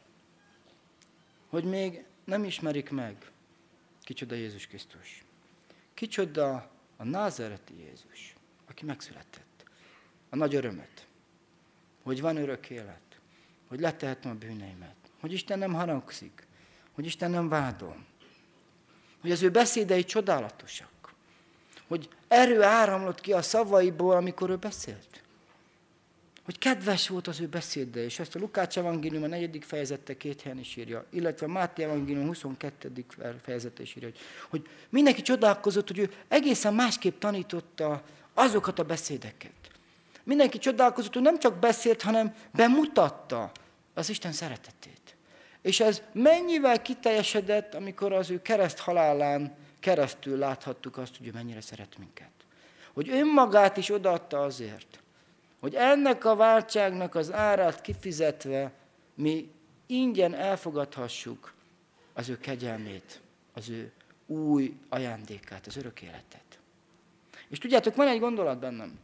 hogy még nem ismerik meg, kicsoda Jézus Krisztus. Kicsoda a názáreti Jézus, aki megszületett. A nagy örömet, hogy van örök élet, hogy letehetem a bűneimet, hogy Isten nem haragszik, hogy Isten nem vádol, hogy az ő beszédei csodálatosak, hogy erő áramlott ki a szavaiból, amikor ő beszélt. Hogy kedves volt az ő beszéde, és ezt a Lukács evangélium a negyedik fejezete két helyen is írja, illetve a Máté evangélium huszonkettedik fejezete is írja, hogy, hogy mindenki csodálkozott, hogy ő egészen másképp tanította azokat a beszédeket. Mindenki csodálkozott, hogy nem csak beszélt, hanem bemutatta az Isten szeretetét. És ez mennyivel kiteljesedett, amikor az ő kereszt halálán keresztül láthattuk azt, hogy ő mennyire szeret minket. Hogy önmagát is odaadta azért, hogy ennek a váltságnak az árát kifizetve mi ingyen elfogadhassuk az ő kegyelmét, az ő új ajándékát, az örök életet. És tudjátok, van egy gondolat bennem,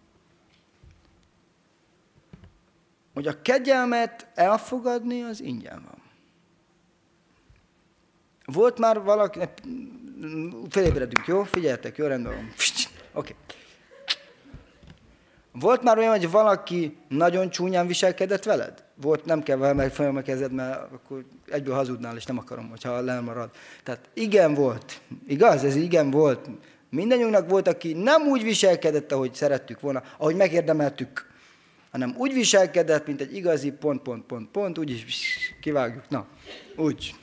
hogy a kegyelmet elfogadni az ingyen van. Volt már valaki, felébredünk, jó? Figyeljetek, jó, rendben van. Oké. Okay. Volt már olyan, hogy valaki nagyon csúnyán viselkedett veled? Volt, nem kell vele megfelelni a kezed, mert akkor egyből hazudnál, és nem akarom, hogyha lemarad. Tehát igen volt. Igaz? Ez igen volt. Mindennyiunknak volt, aki nem úgy viselkedett, ahogy szerettük volna, ahogy megérdemeltük, hanem úgy viselkedett, mint egy igazi pont, pont, pont, pont, úgy is kivágjuk. Na, úgy.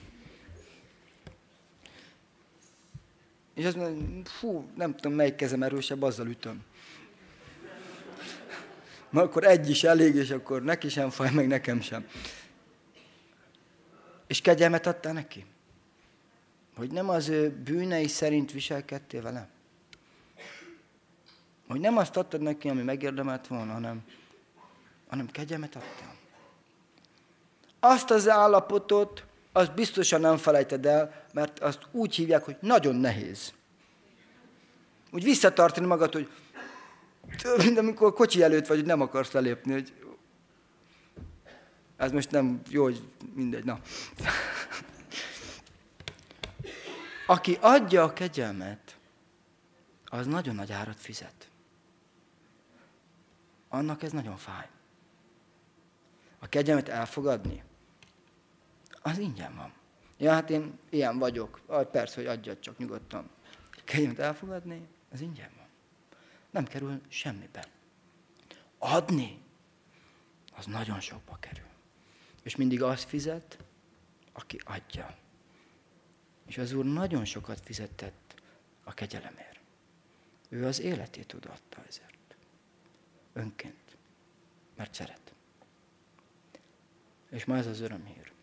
És azt mondom, fú, nem tudom, melyik kezem erősebb, azzal ütöm. Na, akkor egy is elég, és akkor neki sem fáj, meg nekem sem. És kegyelmet adtál neki? Hogy nem az ő bűnei szerint viselkedtél vele? Hogy nem azt adtad neki, ami megérdemelt volna, hanem, hanem kegyelmet adtál. Azt az állapotot, azt biztosan nem felejted el, mert azt úgy hívják, hogy nagyon nehéz. Úgy visszatartani magad, hogy mint amikor kocsi előtt vagy, hogy nem akarsz lelépni, hogy ez most nem jó, hogy mindegy, na. Aki adja a kegyelmet, az nagyon nagy árat fizet. Annak ez nagyon fáj. A kegyelmet elfogadni, az ingyen van. Ja, hát én ilyen vagyok. Aj, persze, hogy adjad csak nyugodtan. A kegyelmet elfogadni, az ingyen van. Nem kerül semmiben. Adni, az nagyon sokba kerül. És mindig azt fizet, aki adja. És az Úr nagyon sokat fizetett a kegyelemért. Ő az életét odaadta ezért. Önként. Mert szeret. És ma ez az örömhír.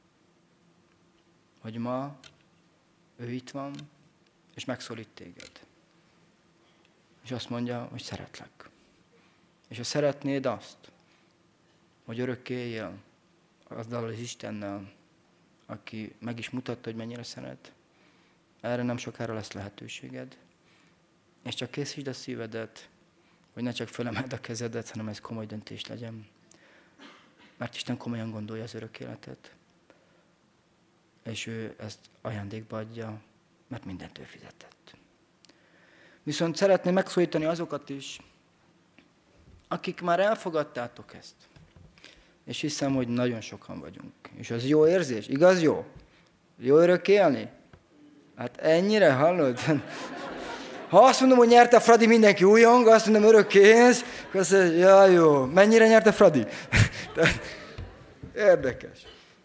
Hogy ma ő itt van, és megszólít téged. És azt mondja, hogy szeretlek. És ha szeretnéd azt, hogy örökké éljél azzal az Istennel, aki meg is mutatta, hogy mennyire szeret, erre nem sokára lesz lehetőséged. És csak készítsd a szívedet, hogy ne csak fölemeld a kezedet, hanem ez komoly döntés legyen. Mert Isten komolyan gondolja az örök életet. És ő ezt ajándékba adja, mert mindent ő fizetett. Viszont szeretném megszólítani azokat is, akik már elfogadtátok ezt, és hiszem, hogy nagyon sokan vagyunk. És az jó érzés, igaz jó? Jó örök élni? Hát ennyire, hallod? Ha azt mondom, hogy nyerte Fradi, mindenki újjong, azt mondom, örökké élsz, akkor azt mondja, ja, jó. Mennyire nyerte Fradi? Tehát, érdekes.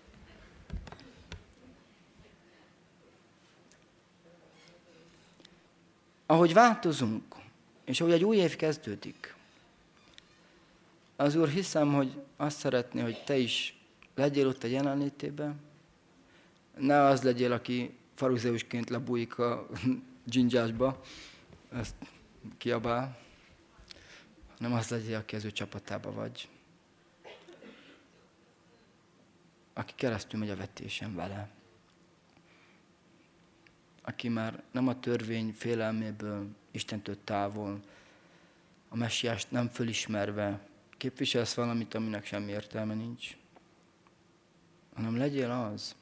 Ahogy változunk, és ahogy egy új év kezdődik, az Úr hiszem, hogy azt szeretné, hogy te is legyél ott a jelenlétében, ne az legyél, aki farizeusként lebújik a dzsindzsásba, ezt kiabál, hanem az legyél, aki az ő csapatába vagy, aki keresztül megy a vetésen vele, aki már nem a törvény félelméből, Istentől távol, a messiást nem fölismerve képviselsz valamit, aminek semmi értelme nincs, hanem legyél az,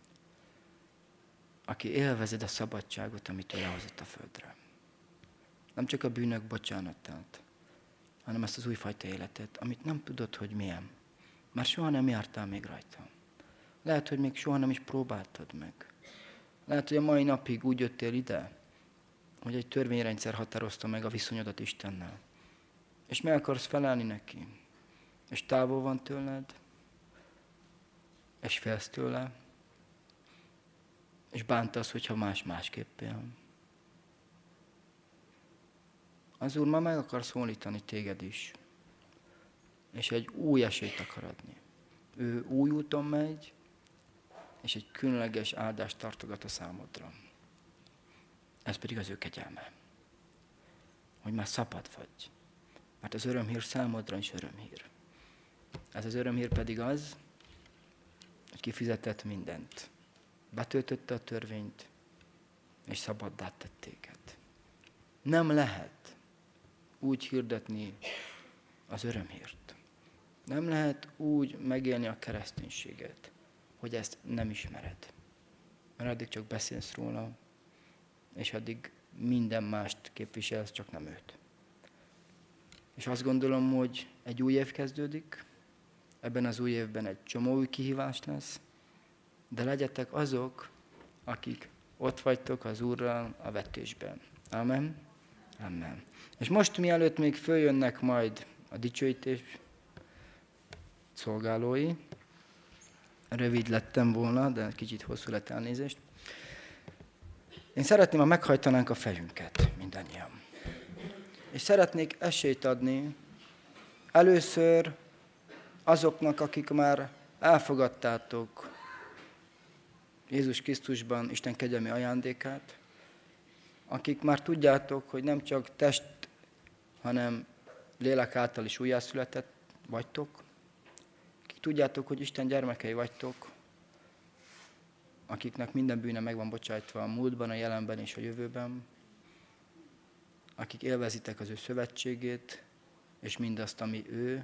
aki élvezed a szabadságot, amit ő lehozott a földre. Nem csak a bűnök bocsánatát, hanem ezt az újfajta életet, amit nem tudod, hogy milyen. Már soha nem jártál még rajta. Lehet, hogy még soha nem is próbáltad meg. Lehet, hogy a mai napig úgy jöttél ide, hogy egy törvényrendszer határozta meg a viszonyodat Istennel. És meg akarsz felelni neki. És távol van tőled, és félsz tőle, és bántasz, hogyha más másképp él. Az Úr ma meg akar szólítani téged is, és egy új esélyt akar adni. Ő új úton megy, és egy különleges áldást tartogat a számodra. Ez pedig az ő kegyelme. Hogy már szabad vagy. Mert az örömhír számodra is örömhír. Ez az örömhír pedig az, hogy kifizetett mindent. Betöltötte a törvényt, és szabaddá tett téged. Nem lehet úgy hirdetni az örömhírt. Nem lehet úgy megélni a kereszténységet, hogy ezt nem ismered. Mert addig csak beszélsz róla, és addig minden mást képviselsz, csak nem őt. És azt gondolom, hogy egy új év kezdődik, ebben az új évben egy csomó új kihívás lesz, de legyetek azok, akik ott vagytok az Úrral a vetésben. Amen? Amen. És most mielőtt még följönnek majd a dicsőítés szolgálói, rövid lettem volna, de kicsit hosszú lett, elnézést. Én szeretném, ha meghajtanánk a fejünket mindannyian. És szeretnék esélyt adni először azoknak, akik már elfogadtátok Jézus Krisztusban Isten kegyelmi ajándékát, akik már tudjátok, hogy nem csak test, hanem lélek által is újjászületett vagytok, akik tudjátok, hogy Isten gyermekei vagytok, akiknek minden bűne meg van bocsájtva a múltban, a jelenben és a jövőben, akik élvezitek az ő szövetségét, és mindazt, ami ő,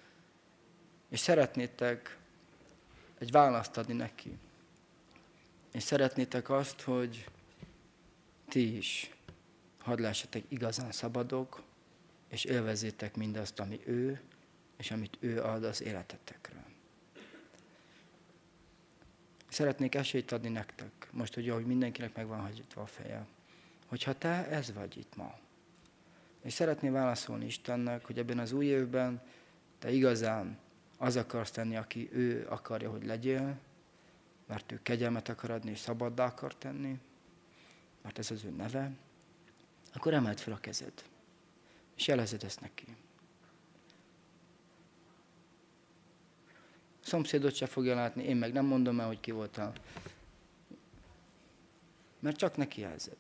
és szeretnétek egy választ adni neki. És szeretnétek azt, hogy ti is hadd lássatok igazán szabadok, és élvezzétek mindazt, ami ő, és amit ő ad az életetekről. Szeretnék esélyt adni nektek, most, hogy ahogy mindenkinek meg van hagyítva a feje, hogyha te ez vagy itt ma, és szeretnél válaszolni Istennek, hogy ebben az új évben te igazán az akarsz tenni, aki ő akarja, hogy legyél, mert ő kegyelmet akar adni, és szabaddá akar tenni, mert ez az ő neve, akkor emeld fel a kezed, és jelezed ezt neki. A szomszédot se fogja látni, én meg nem mondom el, hogy ki voltál. Mert csak neki jelzed.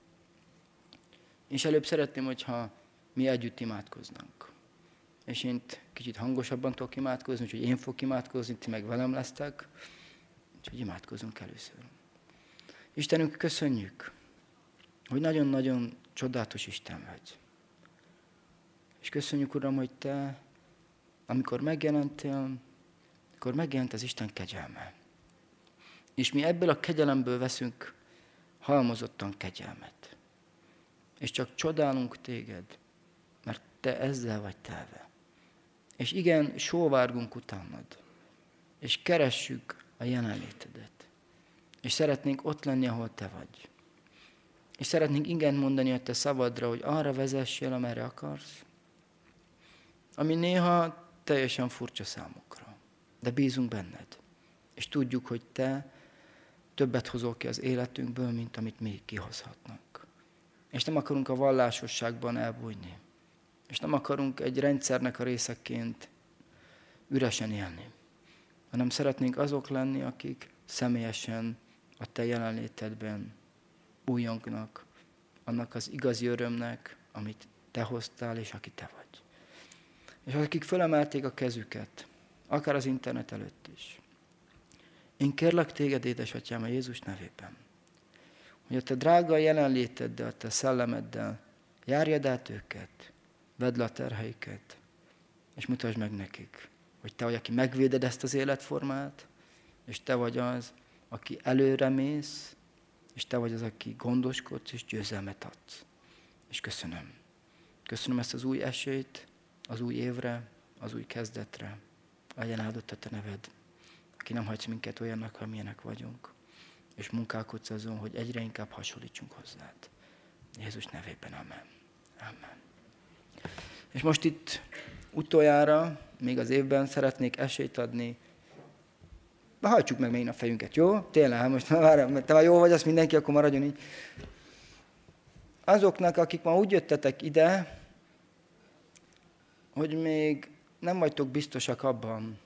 És előbb szeretném, hogyha mi együtt imádkoznánk. És én kicsit hangosabban tudok imádkozni, úgyhogy én fogok imádkozni, ti meg velem lesztek. Úgyhogy imádkozunk először. Istenünk, köszönjük, hogy nagyon-nagyon csodálatos Isten vagy. És köszönjük, Uram, hogy te, amikor megjelentél, akkor megjelent az Isten kegyelme. És mi ebből a kegyelemből veszünk halmozottan kegyelmet. És csak csodálunk téged, mert te ezzel vagy telve. És igen, sóvárgunk utánad. És keressük a jelenlétedet. És szeretnénk ott lenni, ahol te vagy. És szeretnénk igen mondani a te szavadra, hogy arra vezessél, amerre akarsz. Ami néha teljesen furcsa számukra. De bízunk benned. És tudjuk, hogy te többet hozol ki az életünkből, mint amit mi kihozhatnak. És nem akarunk a vallásosságban elbújni. És nem akarunk egy rendszernek a részeként üresen élni. Hanem szeretnénk azok lenni, akik személyesen a te jelenlétedben újongnak annak az igazi örömnek, amit te hoztál, és aki te vagy. És akik fölemelték a kezüket, akár az internet előtt is. Én kérlek téged, édesatyám, a Jézus nevében, hogy a te drága jelenléteddel, a te szellemeddel járjad át őket, vedd le a terheiket, és mutasd meg nekik, hogy te vagy, aki megvéded ezt az életformát, és te vagy az, aki előre mész, és te vagy az, aki gondoskodsz és győzelmet adsz. És köszönöm. Köszönöm ezt az új esélyt, az új évre, az új kezdetre. Legyen áldott a te neved, aki nem hagysz minket olyannak, amilyenek vagyunk, és munkálkodsz azon, hogy egyre inkább hasonlítsunk hozzád. Jézus nevében, amen. Amen. És most itt utoljára, még az évben szeretnék esélyt adni. De hajtsuk meg megint a fejünket, jó? Tényleg, most már, te már jó vagy, azt mindenki, akkor maradjon így. Azoknak, akik ma úgy jöttetek ide, hogy még nem vagytok biztosak abban,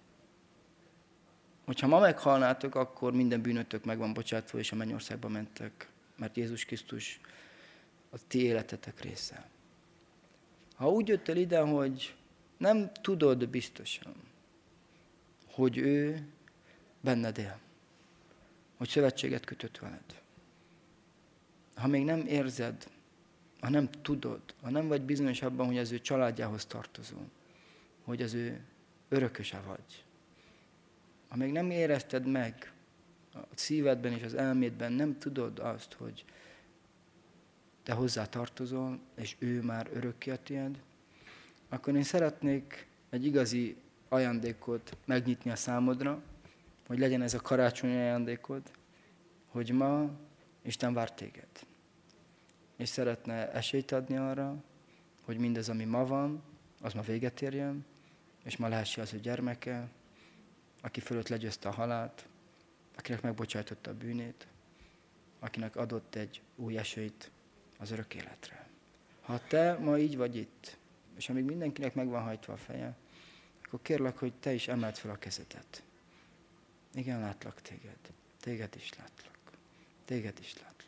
hogyha ma meghalnátok, akkor minden bűnötök meg van bocsátva, és a mennyországba mentek, mert Jézus Krisztus a ti életetek része. Ha úgy jöttél ide, hogy nem tudod biztosan, hogy ő benned él, hogy szövetséget kötött veled, ha még nem érzed, ha nem tudod, ha nem vagy bizonyos abban, hogy az ő családjához tartozol, hogy az ő örököse vagy, ha még nem érezted meg a szívedben és az elmédben, nem tudod azt, hogy te hozzá tartozol, és ő már örökké a tiéd, akkor én szeretnék egy igazi ajándékot megnyitni a számodra, hogy legyen ez a karácsonyi ajándékod, hogy ma Isten vár téged. És szeretne esélyt adni arra, hogy mindez, ami ma van, az ma véget érjen, és ma lehessél az ő gyermeke, aki fölött legyőzte a halált, akinek megbocsájtotta a bűnét, akinek adott egy új esélyt az örök életre. Ha te ma így vagy itt, és amíg mindenkinek meg van hajtva a feje, akkor kérlek, hogy te is emeld fel a kezedet. Igen, látlak téged. Téged is látlak. Téged is látlak.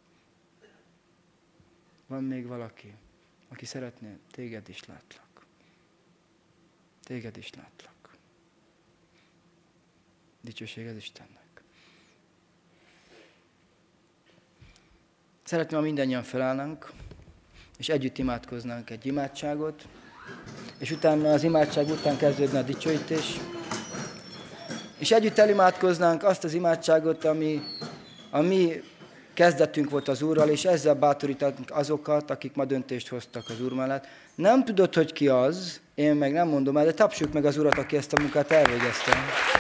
Van még valaki, aki szeretné? Téged is látlak. Téged is látlak. Dicsőség az Istennek. Szeretném, ha mindannyian felállnánk, és együtt imádkoznánk egy imádságot, és utána az imádság után kezdődne a dicsőítés, és együtt elimádkoznánk azt az imádságot, ami a mi kezdetünk volt az Úrral, és ezzel bátorítanánk azokat, akik ma döntést hoztak az Úr mellett. Nem tudod, hogy ki az, én meg nem mondom el, de tapsoljuk meg az Urat, aki ezt a munkát elvégezte.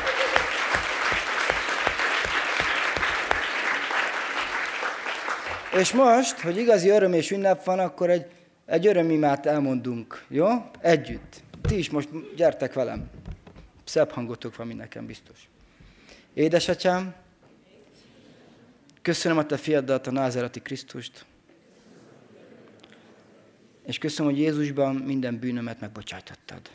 És most, hogy igazi öröm és ünnep van, akkor egy, egy örömimát elmondunk, jó? Együtt. Ti is most gyertek velem. Szebb hangotok van, mint nekem biztos. Édesatyám, köszönöm a te fiadat, a názáreti Krisztust, és köszönöm, hogy Jézusban minden bűnömet megbocsájtottad.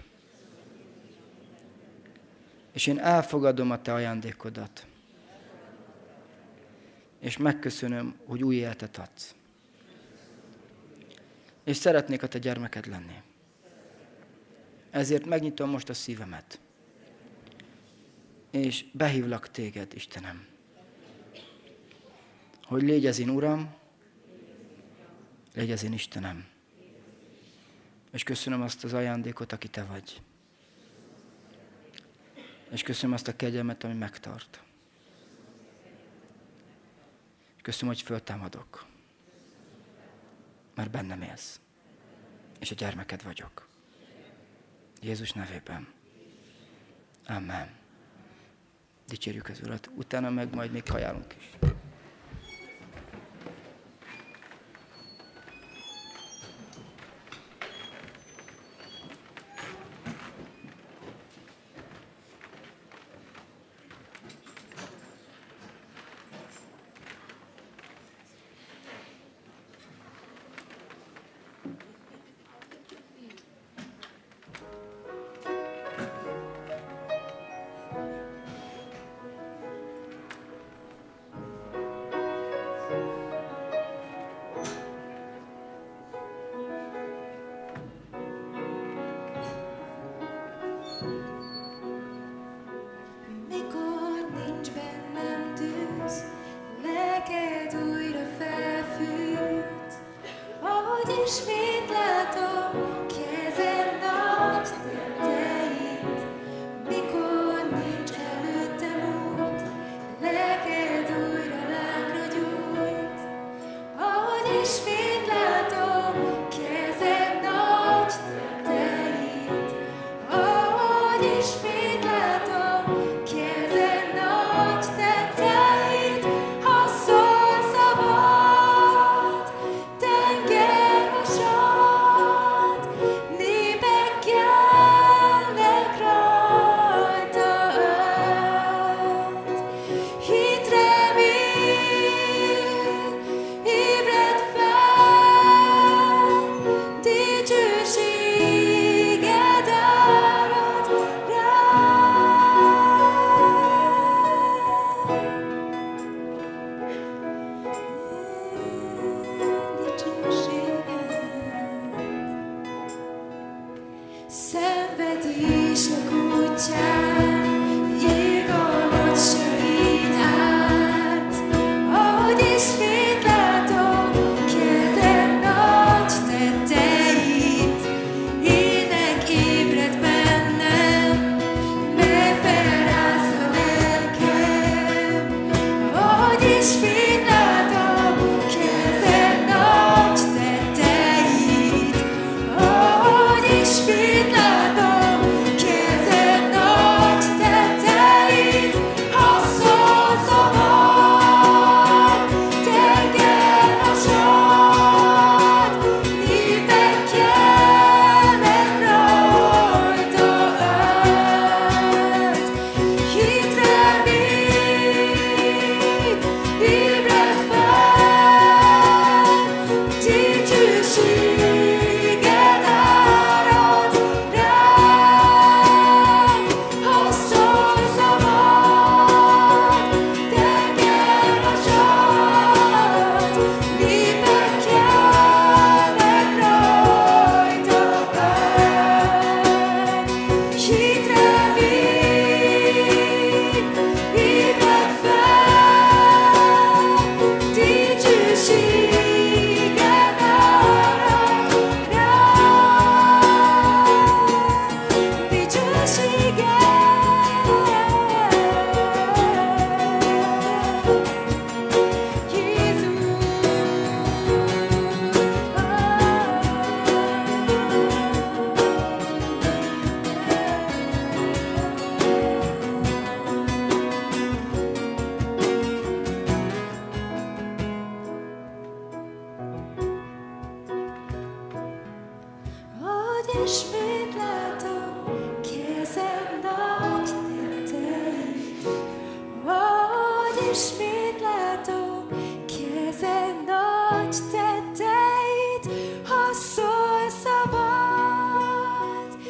És én elfogadom a te ajándékodat. És megköszönöm, hogy új életet adsz. És szeretnék a te gyermeked lenni. Ezért megnyitom most a szívemet. És behívlak téged, Istenem. Hogy légy az én Uram, légy az én Istenem. És köszönöm azt az ajándékot, aki te vagy. És köszönöm azt a kegyelmet, ami megtart. Köszönöm, hogy föltámadok, mert bennem élsz, és a gyermeked vagyok. Jézus nevében. Amen. Dicsérjük az Urat, utána meg majd még kajálunk is. Mikor nincs bennem tűz, lelked újra felfűt, ahogy ismét látom kezed nagy tetteit. Mikor nincs előttem út, lelked újra lángra gyújt, ahogy ismét látom kezed nagy tetteit. Ahogy ismét látom kezed nagy tetteit, ha szól szabad tengervasat, népek kelnek rajta át. Hit, remény, ébred fel, dicsőséged árad szenvedésnek útján irgalmat segít át, ahogy ismét látom kezed nagy tetteit. Ének ébred bennem, mely felráz a lelkem, ahogy ismét látom kezed nagy tetteit. Ahogy ismét látom kezed nagy tetteit, ha szól szabad tengervasat, népek kelnek rajta át. Hit, remény, ébred fel, dicsőséged árad rám, ha szól szabad tengervasat, népek kelnek rajta át. Hit, remény, ébred fel, dicsőséged árad rám, hogy ismét látom kezed nagy tetteit. Hogy ismét látom kezed nagy tetteit, ha szól szabad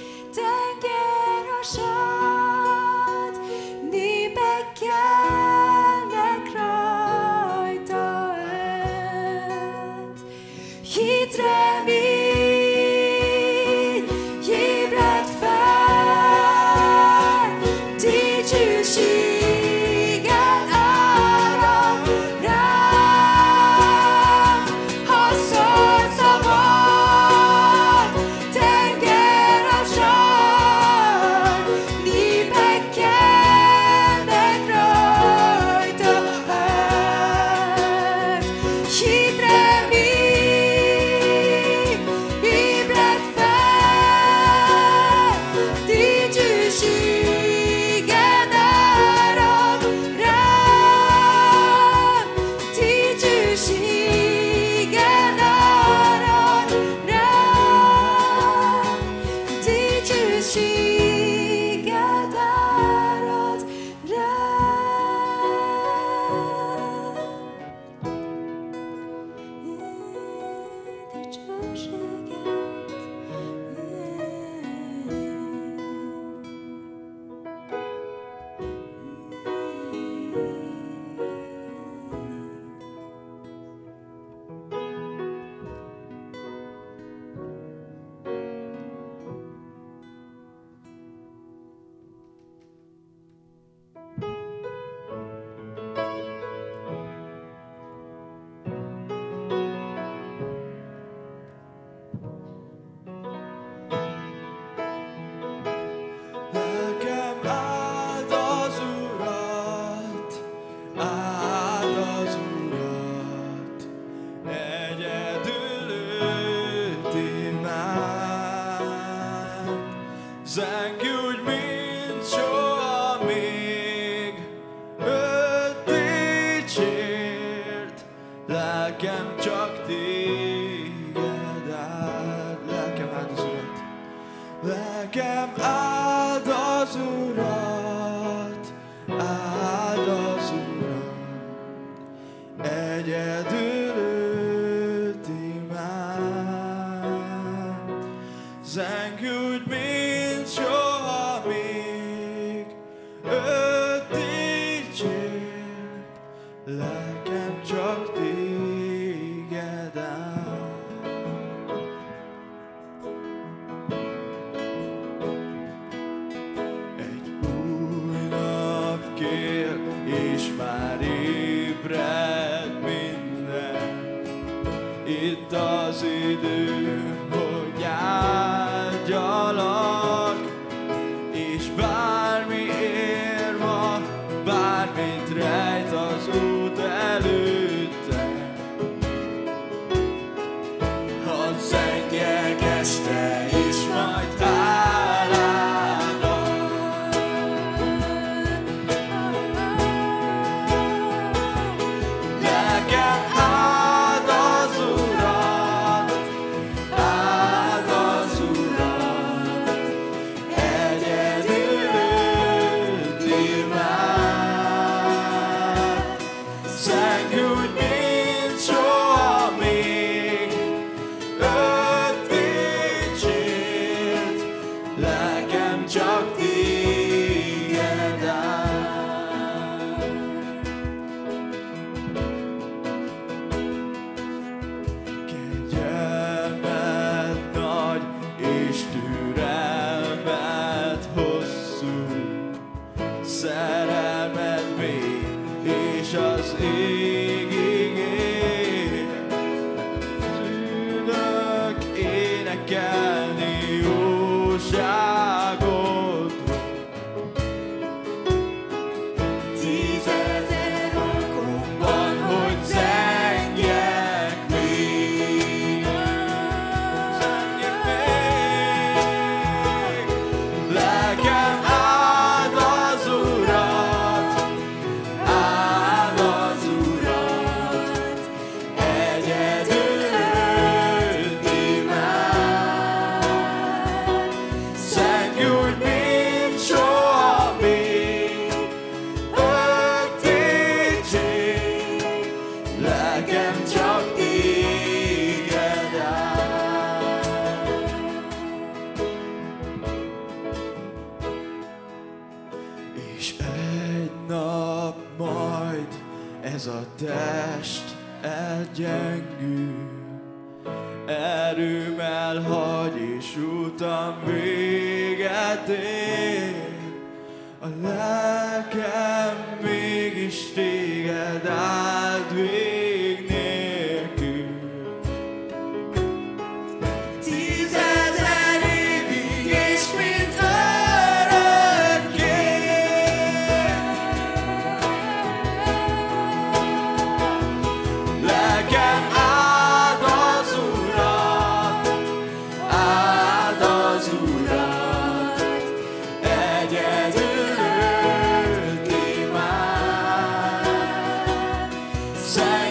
tengervasat, népek kelnek rajta át. Hit, remény, ébred fel, dicsőséged árad rám, ha szól szabad tengervasat, népek kelnek rajta át. Hit, remény, Lelkem áld az Urat, áld az Urat, egyedül őt imád. Zengj úgy, mint soha még, őt dicsérd, lelkem csak téged áld. Lelkem áld az Urat, lelkem áld az Urat, áld az Urat, egyedül őt imád. Zengj úgy, mint soha még, őt dicsérd, lelkem csak téged áld. Kér, és már ébred minden. Itt az idő, hogy áldjalak, és bármi ér ma, bármit rejt az út előtte. Hadd zengjek este, és majd csak téged áld. Kegyelmed nagy, és türelmed hosszú, szerelmed mély, és az égig ér. Tűnök énekelni jóságot, tízezer alkalomban, hogy zengjek még, zengjek még. Lelkem áld az Urat, áld az Urat, egyedül őt imád. Zengj úgy, mint soha még, őt dicsérd, lelkem csak téged áld. És egy nap majd ez a test elgyengül, erőm elhagy, és utam véget ér. A lelkem mégis téged áld vég nélkül. Tízezer évig, és mint örökké. Lelkem áld az Urat, áld az Urat, egyedül őt imád.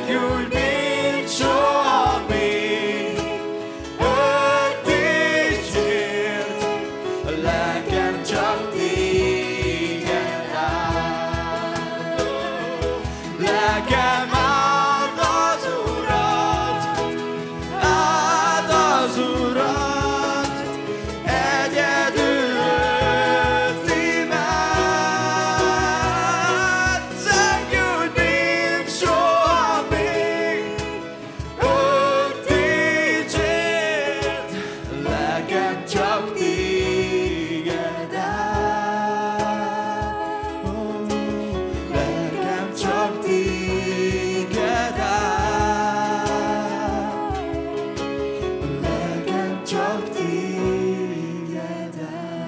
csak tégedet.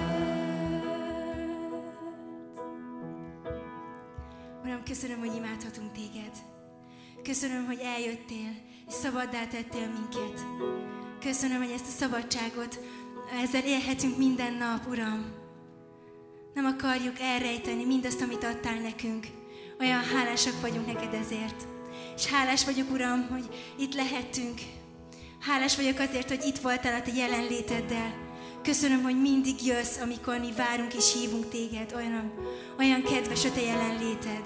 Uram, köszönöm, hogy imádhatunk téged. Köszönöm, hogy eljöttél, és szabaddá tettél minket. Köszönöm, hogy ezt a szabadságot, ezzel élhetünk minden nap, Uram. Nem akarjuk elrejteni mindazt, amit adtál nekünk. Olyan hálásak vagyunk neked ezért. És hálás vagyok, Uram, hogy itt lehettünk. Hálás vagyok azért, hogy itt voltál a te jelenléteddel. Köszönöm, hogy mindig jössz, amikor mi várunk és hívunk téged. Olyan, olyan kedves a te jelenléted.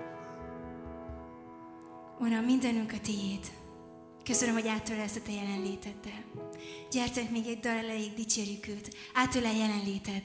Uram, mindenünk a tiéd. Köszönöm, hogy átölelsz a te jelenléteddel. Gyertek még egy dal elejéig, dicsérjük őt. Átölel jelenléted.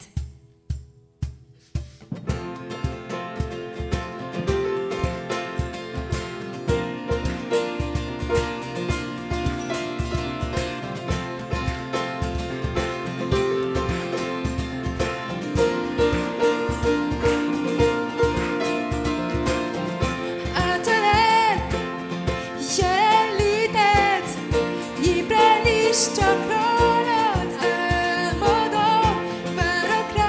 Csak rólad álmodom, várok rá.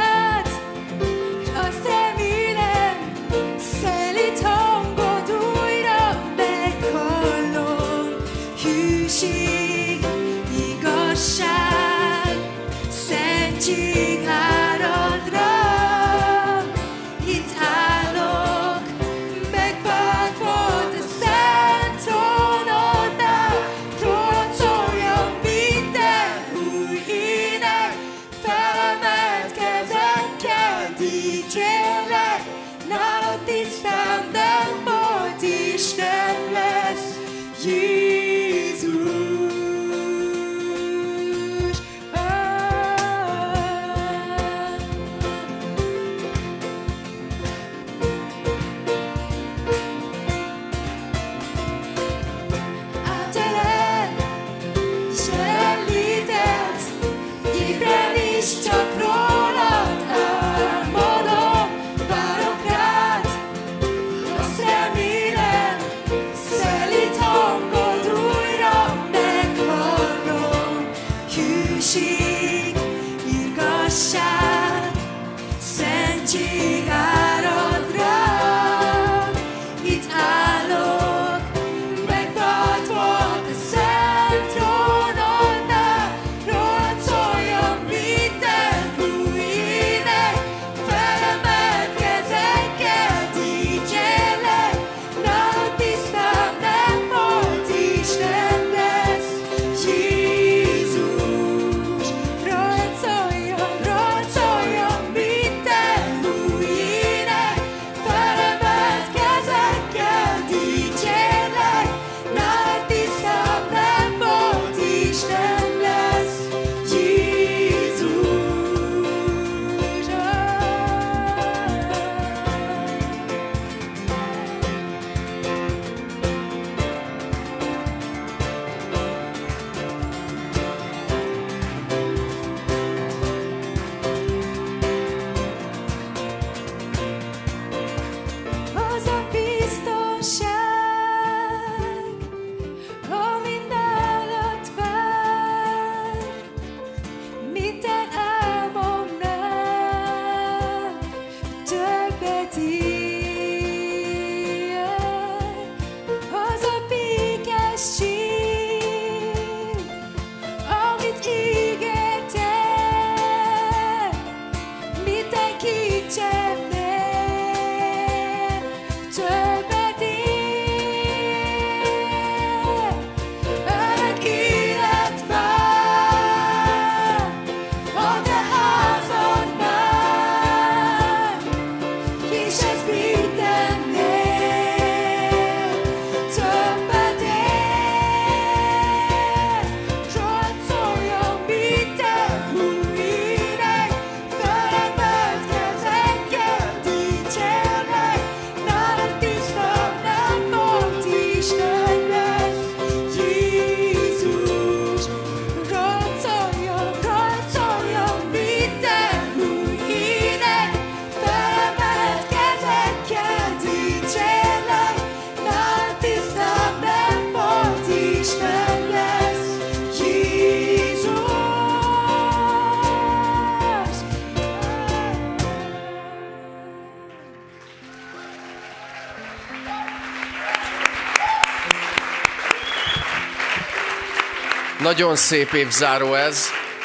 Nagyon szép évzáró ez.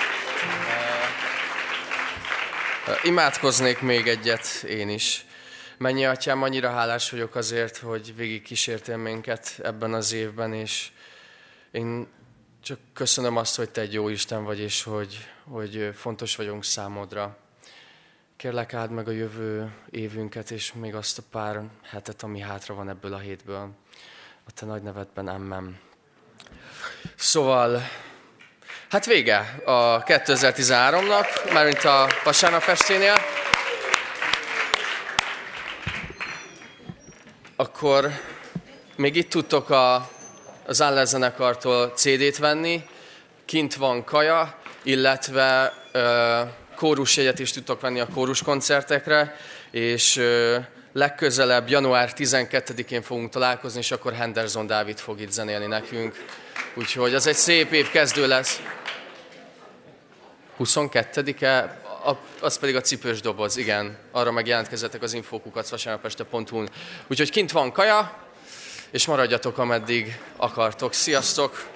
Imádkoznék még egyet én is. Mennyi Atyám, annyira hálás vagyok azért, hogy végig kísértél minket ebben az évben, és én csak köszönöm azt, hogy Te egy jó Isten vagy, és hogy, hogy fontos vagyunk számodra. Kérlek, áld meg a jövő évünket, és még azt a pár hetet, ami hátra van ebből a hétből. A Te nagy nevedben, amen. Szóval, hát vége a kétezer-tizenháromnak, mármint a vasárnap esténél. Akkor még itt tudtok a, az Unless zenekartól cé dét venni, kint van kaja, illetve ö, kórusjegyet is tudtok venni a kóruskoncertekre, és ö, legközelebb január tizenkettedikén fogunk találkozni, és akkor Henderson Dávid fog itt zenélni nekünk. Úgyhogy az egy szép év kezdő lesz. huszonkettedike, az pedig a cipős doboz, igen. Arra meg jelentkezzetek az infókukat vasárnapeste pont hu-n. Úgyhogy kint van kaja, és maradjatok, ameddig akartok. Sziasztok!